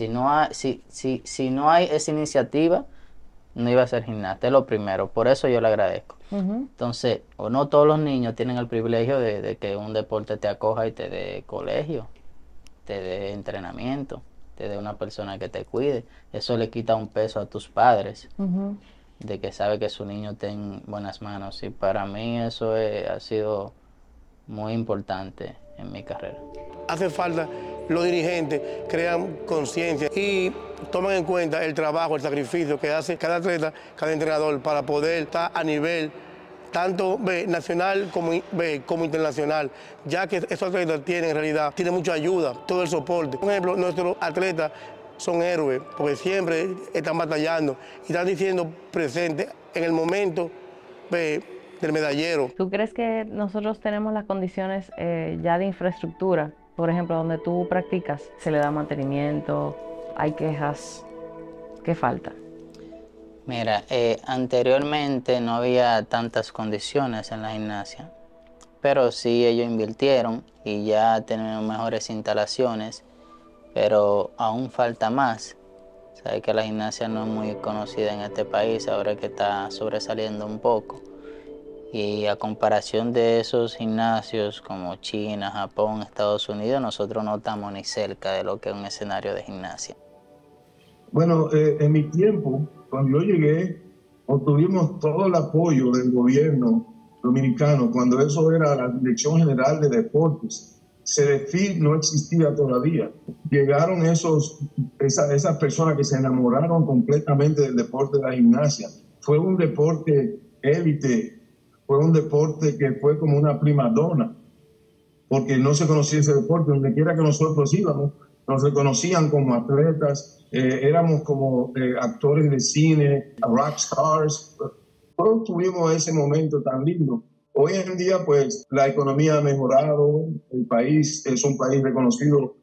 si no hay esa iniciativa, no iba a ser gimnasta, es lo primero. Por eso yo le agradezco. Entonces, o no todos los niños tienen el privilegio de que un deporte te acoja y te dé colegio, te dé entrenamiento, te dé una persona que te cuide. Eso le quita un peso a tus padres, de que sabe que su niño está en buenas manos. Y para mí eso ha sido muy importante en mi carrera. Hace falta los dirigentes crean conciencia y toman en cuenta el trabajo, el sacrificio que hace cada atleta, cada entrenador para poder estar a nivel tanto nacional como internacional, ya que esos atletas tienen mucha ayuda, todo el soporte. Por ejemplo, nuestros atletas son héroes porque siempre están batallando y están diciendo presente en el momento del medallero. ¿Tú crees que nosotros tenemos las condiciones ya de infraestructura? Por ejemplo, donde tú practicas, ¿se le da mantenimiento? ¿Hay quejas? ¿Qué falta? Mira, anteriormente no había tantas condiciones en la gimnasia, pero sí ellos invirtieron y ya tenemos mejores instalaciones, pero aún falta más. Sabes que la gimnasia no es muy conocida en este país, ahora que está sobresaliendo un poco. Y a comparación de esos gimnasios como China, Japón, Estados Unidos, nosotros no estamos ni cerca de lo que es un escenario de gimnasia. Bueno, en mi tiempo, cuando yo llegué, obtuvimos todo el apoyo del gobierno dominicano, cuando eso era la Dirección General de Deportes. CEDEFID no existía todavía. Llegaron esas personas que se enamoraron completamente del deporte de la gimnasia. Fue un deporte élite, fue un deporte que fue como una primadona, porque no se conocía ese deporte. Donde quiera que nosotros íbamos, nos reconocían como atletas, éramos como actores de cine, rock stars. Todos tuvimos ese momento tan lindo. Hoy en día, pues, la economía ha mejorado, el país es un país reconocido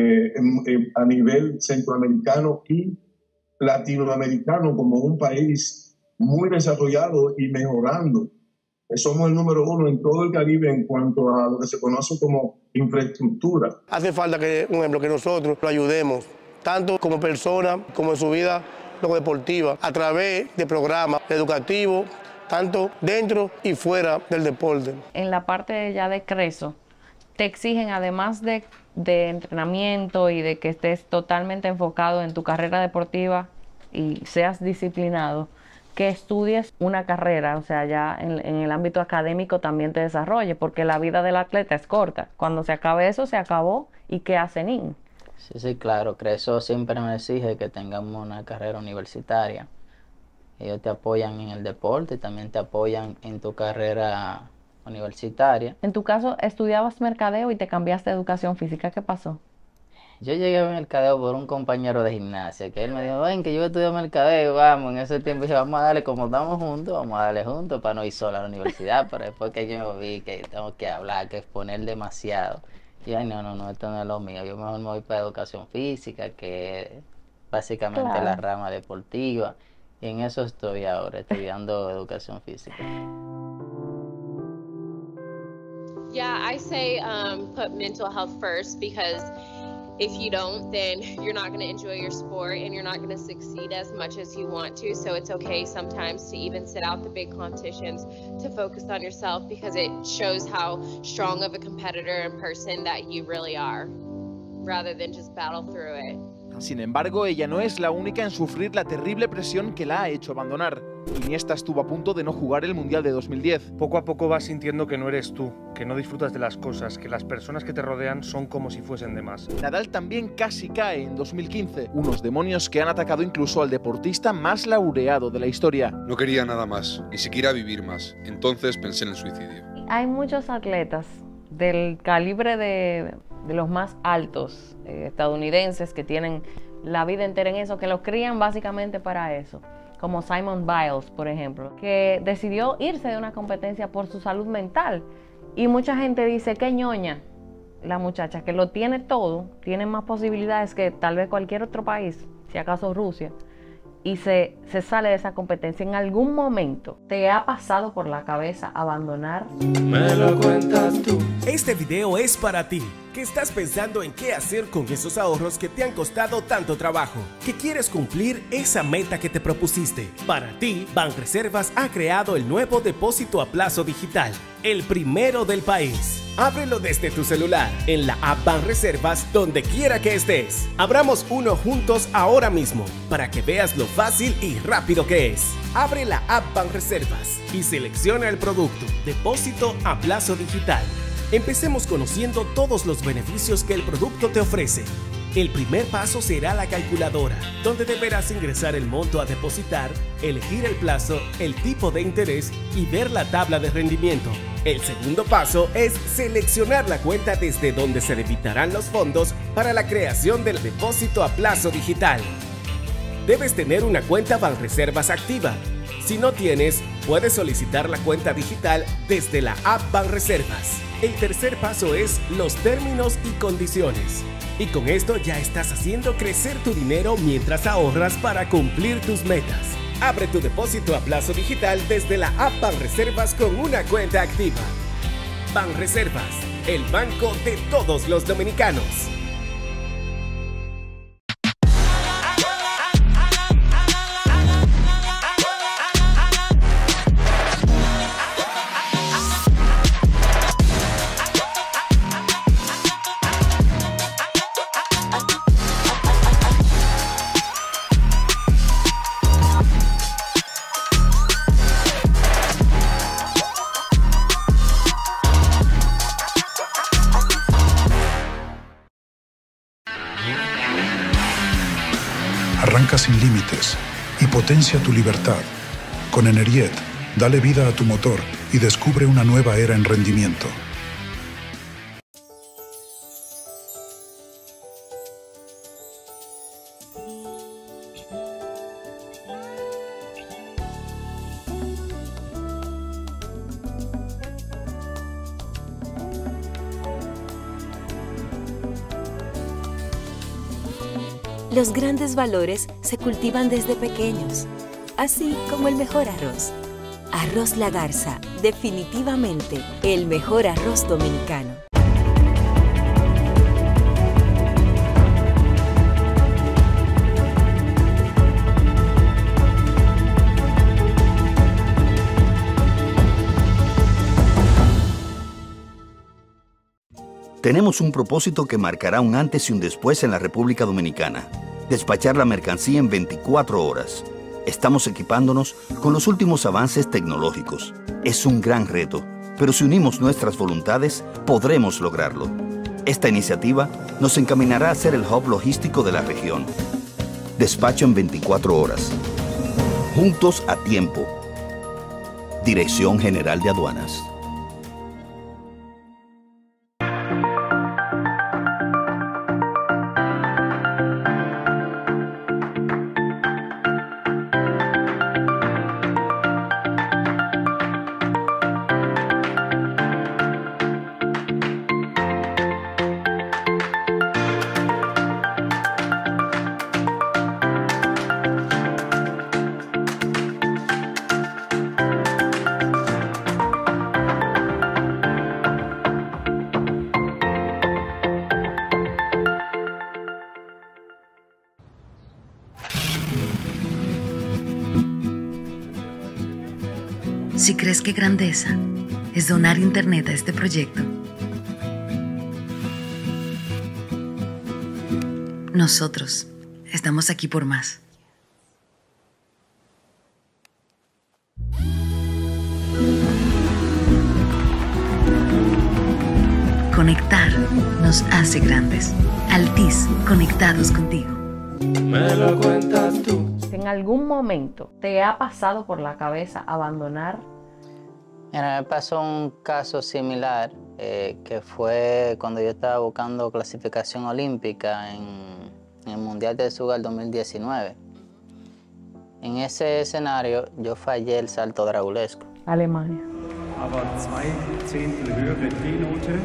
a nivel centroamericano y latinoamericano como un país muy desarrollado y mejorando. Somos el número 1 en todo el Caribe en cuanto a lo que se conoce como infraestructura. Hace falta que nosotros lo ayudemos, tanto como persona como en su vida deportiva, a través de programas educativos, tanto dentro y fuera del deporte. En la parte ya de Creso, te exigen, además de entrenamiento y de que estés totalmente enfocado en tu carrera deportiva y seas disciplinado, que estudies una carrera, o sea, ya en el ámbito académico también te desarrolles, porque la vida del atleta es corta. Cuando se acabe eso, se acabó. ¿Y qué hace NIN? Sí, claro. Creso siempre me exige que tengamos una carrera universitaria. Ellos te apoyan en el deporte y también te apoyan en tu carrera universitaria. En tu caso, estudiabas mercadeo y te cambiaste a educación física. ¿Qué pasó? Yo llegué a mercadeo por un compañero de gimnasia, que él me dijo, ven, que yo estudio mercadeo, vamos. En ese tiempo dije, vamos a darle, como estamos juntos, vamos a darle juntos para no ir solo a la universidad. Pero después que yo vi que tengo que hablar, que exponer demasiado, y ay, no, esto no es lo mío. Yo mejor me voy para educación física, que es básicamente la rama deportiva. Y en eso estoy ahora, estudiando educación física. Yeah, I say put mental health first, because if you don't, then you're not going to enjoy your sport and you're not going to succeed as much as you want to. So it's okay sometimes to even sit out the big competitions, to focus on yourself, because it shows how strong of a competitor and person that you really are, rather than just battle through it. Sin embargo, ella no es la única en sufrir la terrible presión que la ha hecho abandonar. Iniesta estuvo a punto de no jugar el Mundial de 2010. Poco a poco vas sintiendo que no eres tú, que no disfrutas de las cosas, que las personas que te rodean son como si fuesen de más. Nadal también casi cae en 2015, unos demonios que han atacado incluso al deportista más laureado de la historia. No quería nada más, ni siquiera vivir más. Entonces pensé en el suicidio. Hay muchos atletas del calibre de los más altos estadounidenses que tienen la vida entera en eso, que los crían básicamente para eso, como Simone Biles, por ejemplo, que decidió irse de una competencia por su salud mental. Y mucha gente dice, qué ñoña la muchacha, que lo tiene todo, tiene más posibilidades que tal vez cualquier otro país, si acaso Rusia, y se sale de esa competencia. ¿En algún momento te ha pasado por la cabeza abandonar? Me lo cuentas tú. Este video es para ti, que estás pensando en qué hacer con esos ahorros que te han costado tanto trabajo, que quieres cumplir esa meta que te propusiste. Para ti, Banreservas ha creado el nuevo depósito a plazo digital, el primero del país. Ábrelo desde tu celular, en la app Banreservas, donde quiera que estés. Abramos uno juntos ahora mismo, para que veas lo fácil y rápido que es. Abre la app Banreservas y selecciona el producto, depósito a plazo digital. Empecemos conociendo todos los beneficios que el producto te ofrece. El primer paso será la calculadora, donde deberás ingresar el monto a depositar, elegir el plazo, el tipo de interés y ver la tabla de rendimiento. El segundo paso es seleccionar la cuenta desde donde se debitarán los fondos para la creación del depósito a plazo digital. Debes tener una cuenta Banreservas activa. Si no tienes, puedes solicitar la cuenta digital desde la app Banreservas. El tercer paso es los términos y condiciones. Y con esto ya estás haciendo crecer tu dinero mientras ahorras para cumplir tus metas. Abre tu depósito a plazo digital desde la app Banreservas con una cuenta activa. Banreservas, el banco de todos los dominicanos. Arranca sin límites y potencia tu libertad. Con Eneriet, dale vida a tu motor y descubre una nueva era en rendimiento. Los grandes valores se cultivan desde pequeños, así como el mejor arroz. Arroz La Garza, definitivamente el mejor arroz dominicano. Tenemos un propósito que marcará un antes y un después en la República Dominicana. Despachar la mercancía en 24 horas. Estamos equipándonos con los últimos avances tecnológicos. Es un gran reto, pero si unimos nuestras voluntades, podremos lograrlo. Esta iniciativa nos encaminará a ser el hub logístico de la región. Despacho en 24 horas. Juntos a tiempo. Dirección General de Aduanas. Si crees que grandeza es donar internet a este proyecto, nosotros estamos aquí por más. Conectar nos hace grandes. Altis, conectados contigo. Me lo cuentas tú. ¿En algún momento te ha pasado por la cabeza abandonar? Mira, me pasó un caso similar, que fue cuando yo estaba buscando clasificación olímpica en el Mundial de Sugar 2019. En ese escenario yo fallé el salto dragulesco. Alemania. Aber 2 Zehntel höhere Drehnote.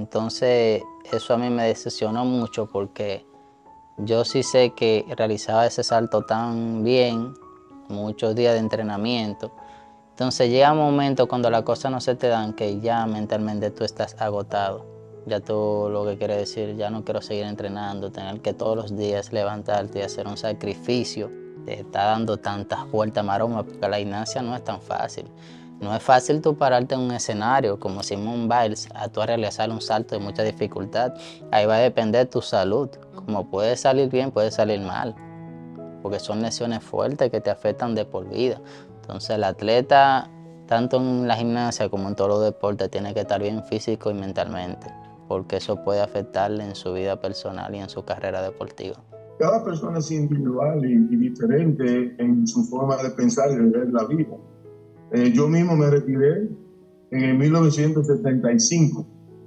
Entonces eso a mí me decepcionó mucho porque yo sí sé que realizaba ese salto tan bien, muchos días de entrenamiento. Entonces llega un momento cuando las cosas no se te dan que ya mentalmente tú estás agotado. Ya tú lo que quiere decir, ya no quiero seguir entrenando, tener que todos los días levantarte y hacer un sacrificio. Te está dando tantas vueltas maromas porque la gimnasia no es tan fácil. No es fácil tú pararte en un escenario como Simone Biles a tú realizar un salto de mucha dificultad. Ahí va a depender tu salud. Como puede salir bien, puede salir mal. Porque son lesiones fuertes que te afectan de por vida. Entonces el atleta, tanto en la gimnasia como en todos los deportes, tiene que estar bien físico y mentalmente. Porque eso puede afectarle en su vida personal y en su carrera deportiva. Cada persona es individual y diferente en su forma de pensar y de ver la vida. Yo mismo me retiré en 1975.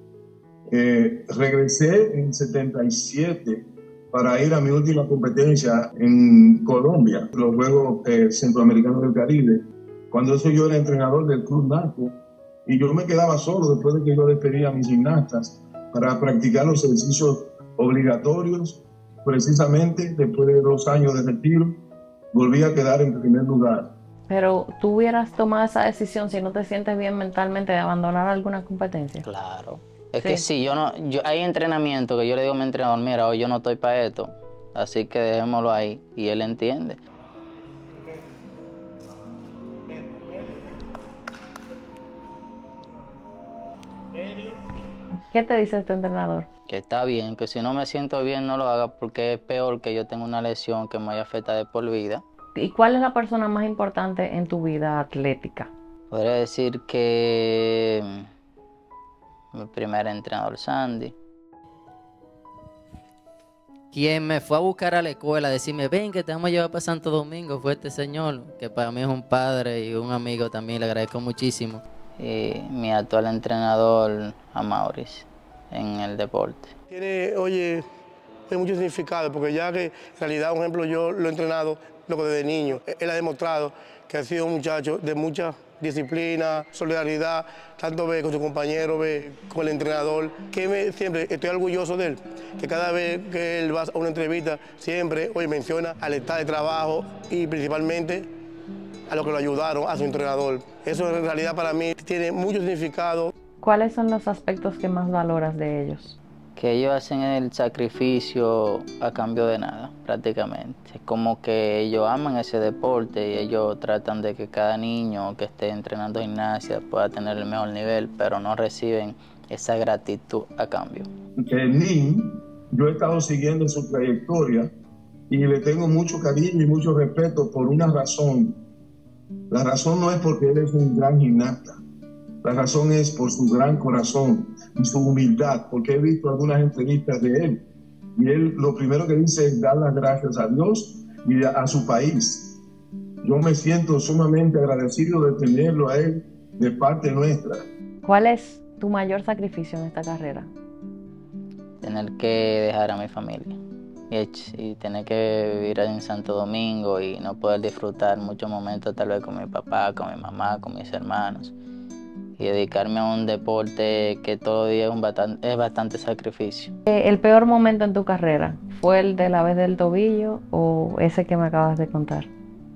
Regresé en 77 para ir a mi última competencia en Colombia, los Juegos Centroamericanos del Caribe. Cuando eso yo era entrenador del Club Naco y yo me quedaba solo después de que yo despedía a mis gimnastas para practicar los ejercicios obligatorios. Precisamente después de 2 años de retiro, volví a quedar en primer lugar. Pero tú hubieras tomado esa decisión si no te sientes bien mentalmente de abandonar alguna competencia. Claro. Es que sí, hay entrenamiento que yo le digo a mi entrenador, mira, hoy yo no estoy para esto, así que dejémoslo ahí. Y él entiende. ¿Qué te dice este entrenador? Que está bien, que si no me siento bien no lo haga porque es peor que yo tenga una lesión que me vaya a afectar de por vida. ¿Y cuál es la persona más importante en tu vida atlética? Podría decir que mi primer entrenador, Sandy. Quien me fue a buscar a la escuela a decirme, ven que te vamos a llevar para Santo Domingo, fue este señor, que para mí es un padre y un amigo también, le agradezco muchísimo. Y mi actual entrenador, Amauris, en el deporte. Tiene, mucho significado, porque ya que en realidad, por ejemplo, yo lo he entrenado desde niño. Él ha demostrado que ha sido un muchacho de mucha disciplina, solidaridad, tanto ve con su compañero, ve con el entrenador, que siempre estoy orgulloso de él, que cada vez que él va a una entrevista, siempre menciona al estado de trabajo y principalmente a los que lo ayudaron, a su entrenador. Eso en realidad para mí tiene mucho significado. ¿Cuáles son los aspectos que más valoras de ellos? Que ellos hacen el sacrificio a cambio de nada, prácticamente. Es como que ellos aman ese deporte y ellos tratan de que cada niño que esté entrenando gimnasia pueda tener el mejor nivel, pero no reciben esa gratitud a cambio. Nin, yo he estado siguiendo su trayectoria y le tengo mucho cariño y mucho respeto por una razón. La razón no es porque él es un gran gimnasta. La razón es por su gran corazón y su humildad, porque he visto algunas entrevistas de él. Y él lo primero que dice es dar las gracias a Dios y a su país. Yo me siento sumamente agradecido de tenerlo a él de parte nuestra. ¿Cuál es tu mayor sacrificio en esta carrera? Tener que dejar a mi familia y tener que vivir en Santo Domingo y no poder disfrutar muchos momentos tal vez con mi papá, con mi mamá, con mis hermanos. Y dedicarme a un deporte que todo día es bastante sacrificio. ¿El peor momento en tu carrera fue el de la vez del tobillo o ese que me acabas de contar?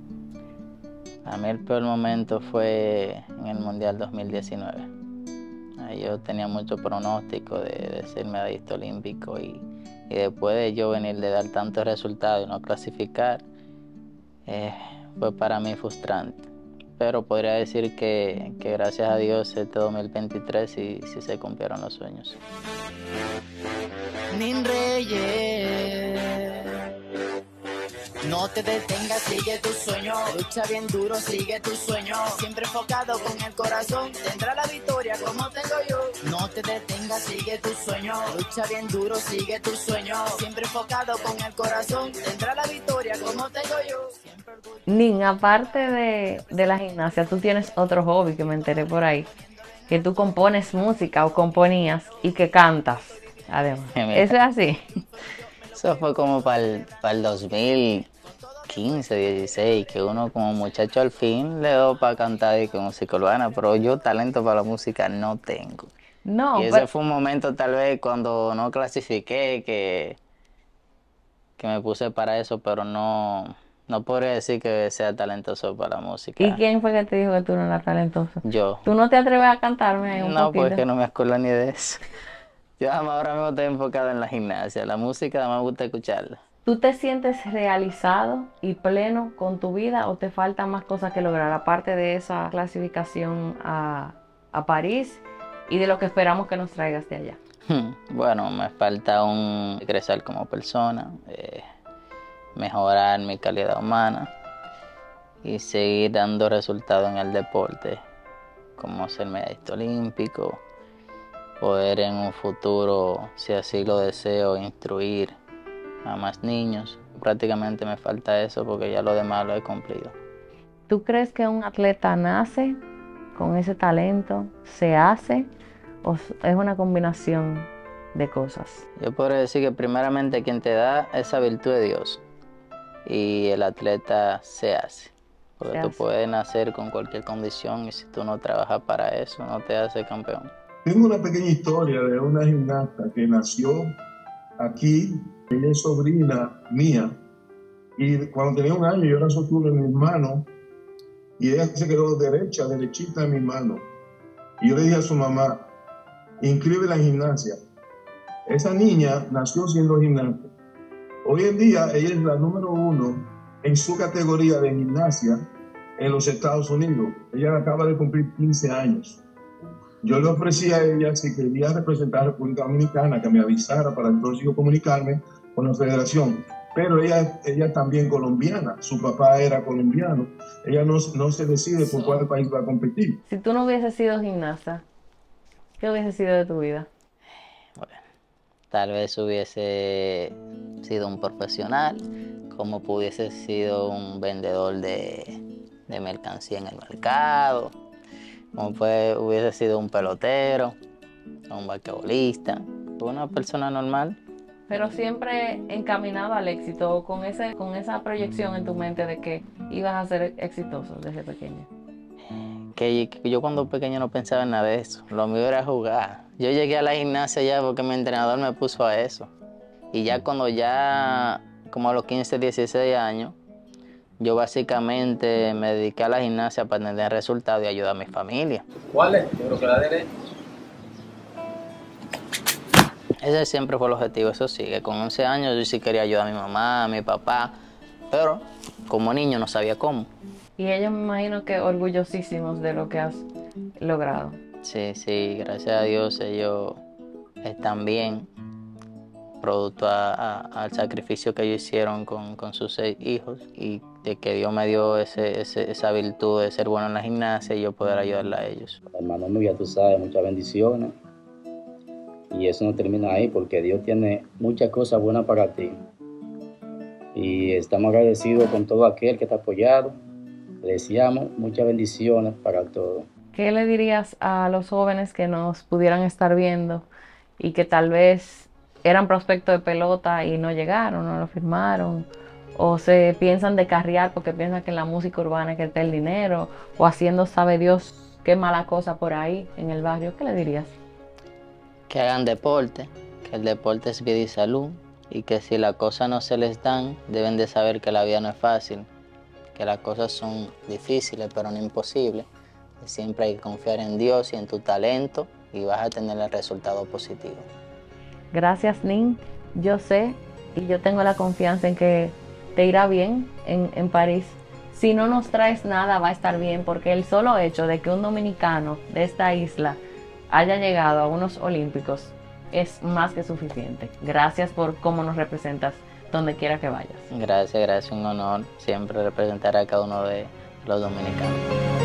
Para mí el peor momento fue en el Mundial 2019. Yo tenía mucho pronóstico de ser medallista olímpico y después de yo venir de dar tantos resultados y no clasificar, fue para mí frustrante. Pero podría decir que gracias a Dios este 2023 sí se cumplieron los sueños. Nin Reyes, no te detengas, sigue tu sueño, lucha bien duro, sigue tu sueño, siempre enfocado con el corazón, tendrá la victoria como tengo yo. No te detengas, sigue tu sueño, lucha bien duro, sigue tu sueño, siempre enfocado con el corazón, tendrá la victoria como tengo yo. Nin, aparte de la gimnasia, tú tienes otro hobby que me enteré por ahí, que tú compones música o componías y que cantas, además. ¿Eso es así? Eso fue como para el 2015, 16, que uno como muchacho al fin le dio para cantar y que música urbana, pero yo talento para la música no tengo. No, y ese fue un momento tal vez cuando no clasifiqué que me puse para eso, pero no podría decir que sea talentoso para la música. ¿Y quién fue que te dijo que tú no eras talentoso? Yo. ¿Tú no te atreves a cantarme ahí un poquito? No, porque no me acuerdo ni de eso. Yo ahora mismo estoy enfocado en la gimnasia. La música nada más me gusta escucharla. ¿Tú te sientes realizado y pleno con tu vida o te faltan más cosas que lograr, aparte de esa clasificación a París y de lo que esperamos que nos traigas de allá? Bueno, me falta aún crecer como persona, mejorar mi calidad humana y seguir dando resultados en el deporte, como ser medallista olímpico, poder en un futuro, si así lo deseo, instruir a más niños. Prácticamente me falta eso porque ya lo demás lo he cumplido. ¿Tú crees que un atleta nace con ese talento, se hace o es una combinación de cosas? Yo podría decir que primeramente quien te da esa virtud de Dios y el atleta se hace. Porque tú puedes nacer con cualquier condición y si tú no trabajas para eso, no te hace campeón. Tengo una pequeña historia de una gimnasta que nació aquí. Ella es sobrina mía y cuando tenía 1 año yo la sostuve en mis manos y ella se quedó derechita en mis manos. Y yo le dije a su mamá, inscríbela en gimnasia. Esa niña nació siendo gimnasta. Hoy en día ella es la número 1 en su categoría de gimnasia en los Estados Unidos. Ella acaba de cumplir 15 años. Yo le ofrecí a ella, si quería representar a la República Dominicana, que me avisara para entonces yo comunicarme con la federación. Pero ella también colombiana, su papá era colombiano. Ella no se decide por cuál país va a competir. Si tú no hubieses sido gimnasta, ¿qué hubiese sido de tu vida? Bueno, tal vez hubiese sido un profesional, como pudiese sido un vendedor de mercancía en el mercado, como hubiese sido un pelotero, un basquetbolista, una persona normal. Pero siempre encaminado al éxito, con esa proyección en tu mente de que ibas a ser exitoso desde pequeño. Que yo cuando pequeño no pensaba en nada de eso, lo mío era jugar. Yo llegué a la gimnasia ya porque mi entrenador me puso a eso. Y ya como a los 15, 16 años, yo básicamente me dediqué a la gimnasia para tener resultados y ayudar a mi familia. ¿Cuál es? Yo creo que la derecha. Ese siempre fue el objetivo, eso sí, que con 11 años yo sí quería ayudar a mi mamá, a mi papá, pero como niño no sabía cómo. Y ellos me imagino que orgullosísimos de lo que has logrado. Sí, gracias a Dios ellos están bien, producto al sacrificio que ellos hicieron con sus 6 hijos y de que Dios me dio esa virtud de ser bueno en la gimnasia y yo poder ayudarla a ellos. Hermano mío, ya tú sabes, muchas bendiciones. Y eso no termina ahí porque Dios tiene muchas cosas buenas para ti. Y estamos agradecidos con todo aquel que te ha apoyado. Le deseamos muchas bendiciones para todos. ¿Qué le dirías a los jóvenes que nos pudieran estar viendo y que tal vez eran prospectos de pelota y no llegaron, no lo firmaron? O se piensan de carrear porque piensan que en la música urbana es que está el dinero, o haciendo sabe Dios qué mala cosa por ahí en el barrio. ¿Qué le dirías? Que hagan deporte, que el deporte es vida y salud, y que si las cosas no se les dan, deben de saber que la vida no es fácil, que las cosas son difíciles pero no imposibles, que siempre hay que confiar en Dios y en tu talento y vas a tener el resultado positivo. Gracias, Nin. Yo sé y yo tengo la confianza en que te irá bien en París. Si no nos traes nada va a estar bien, porque el solo hecho de que un dominicano de esta isla haya llegado a unos olímpicos es más que suficiente. Gracias por cómo nos representas donde quiera que vayas. Gracias, un honor siempre representar a cada uno de los dominicanos.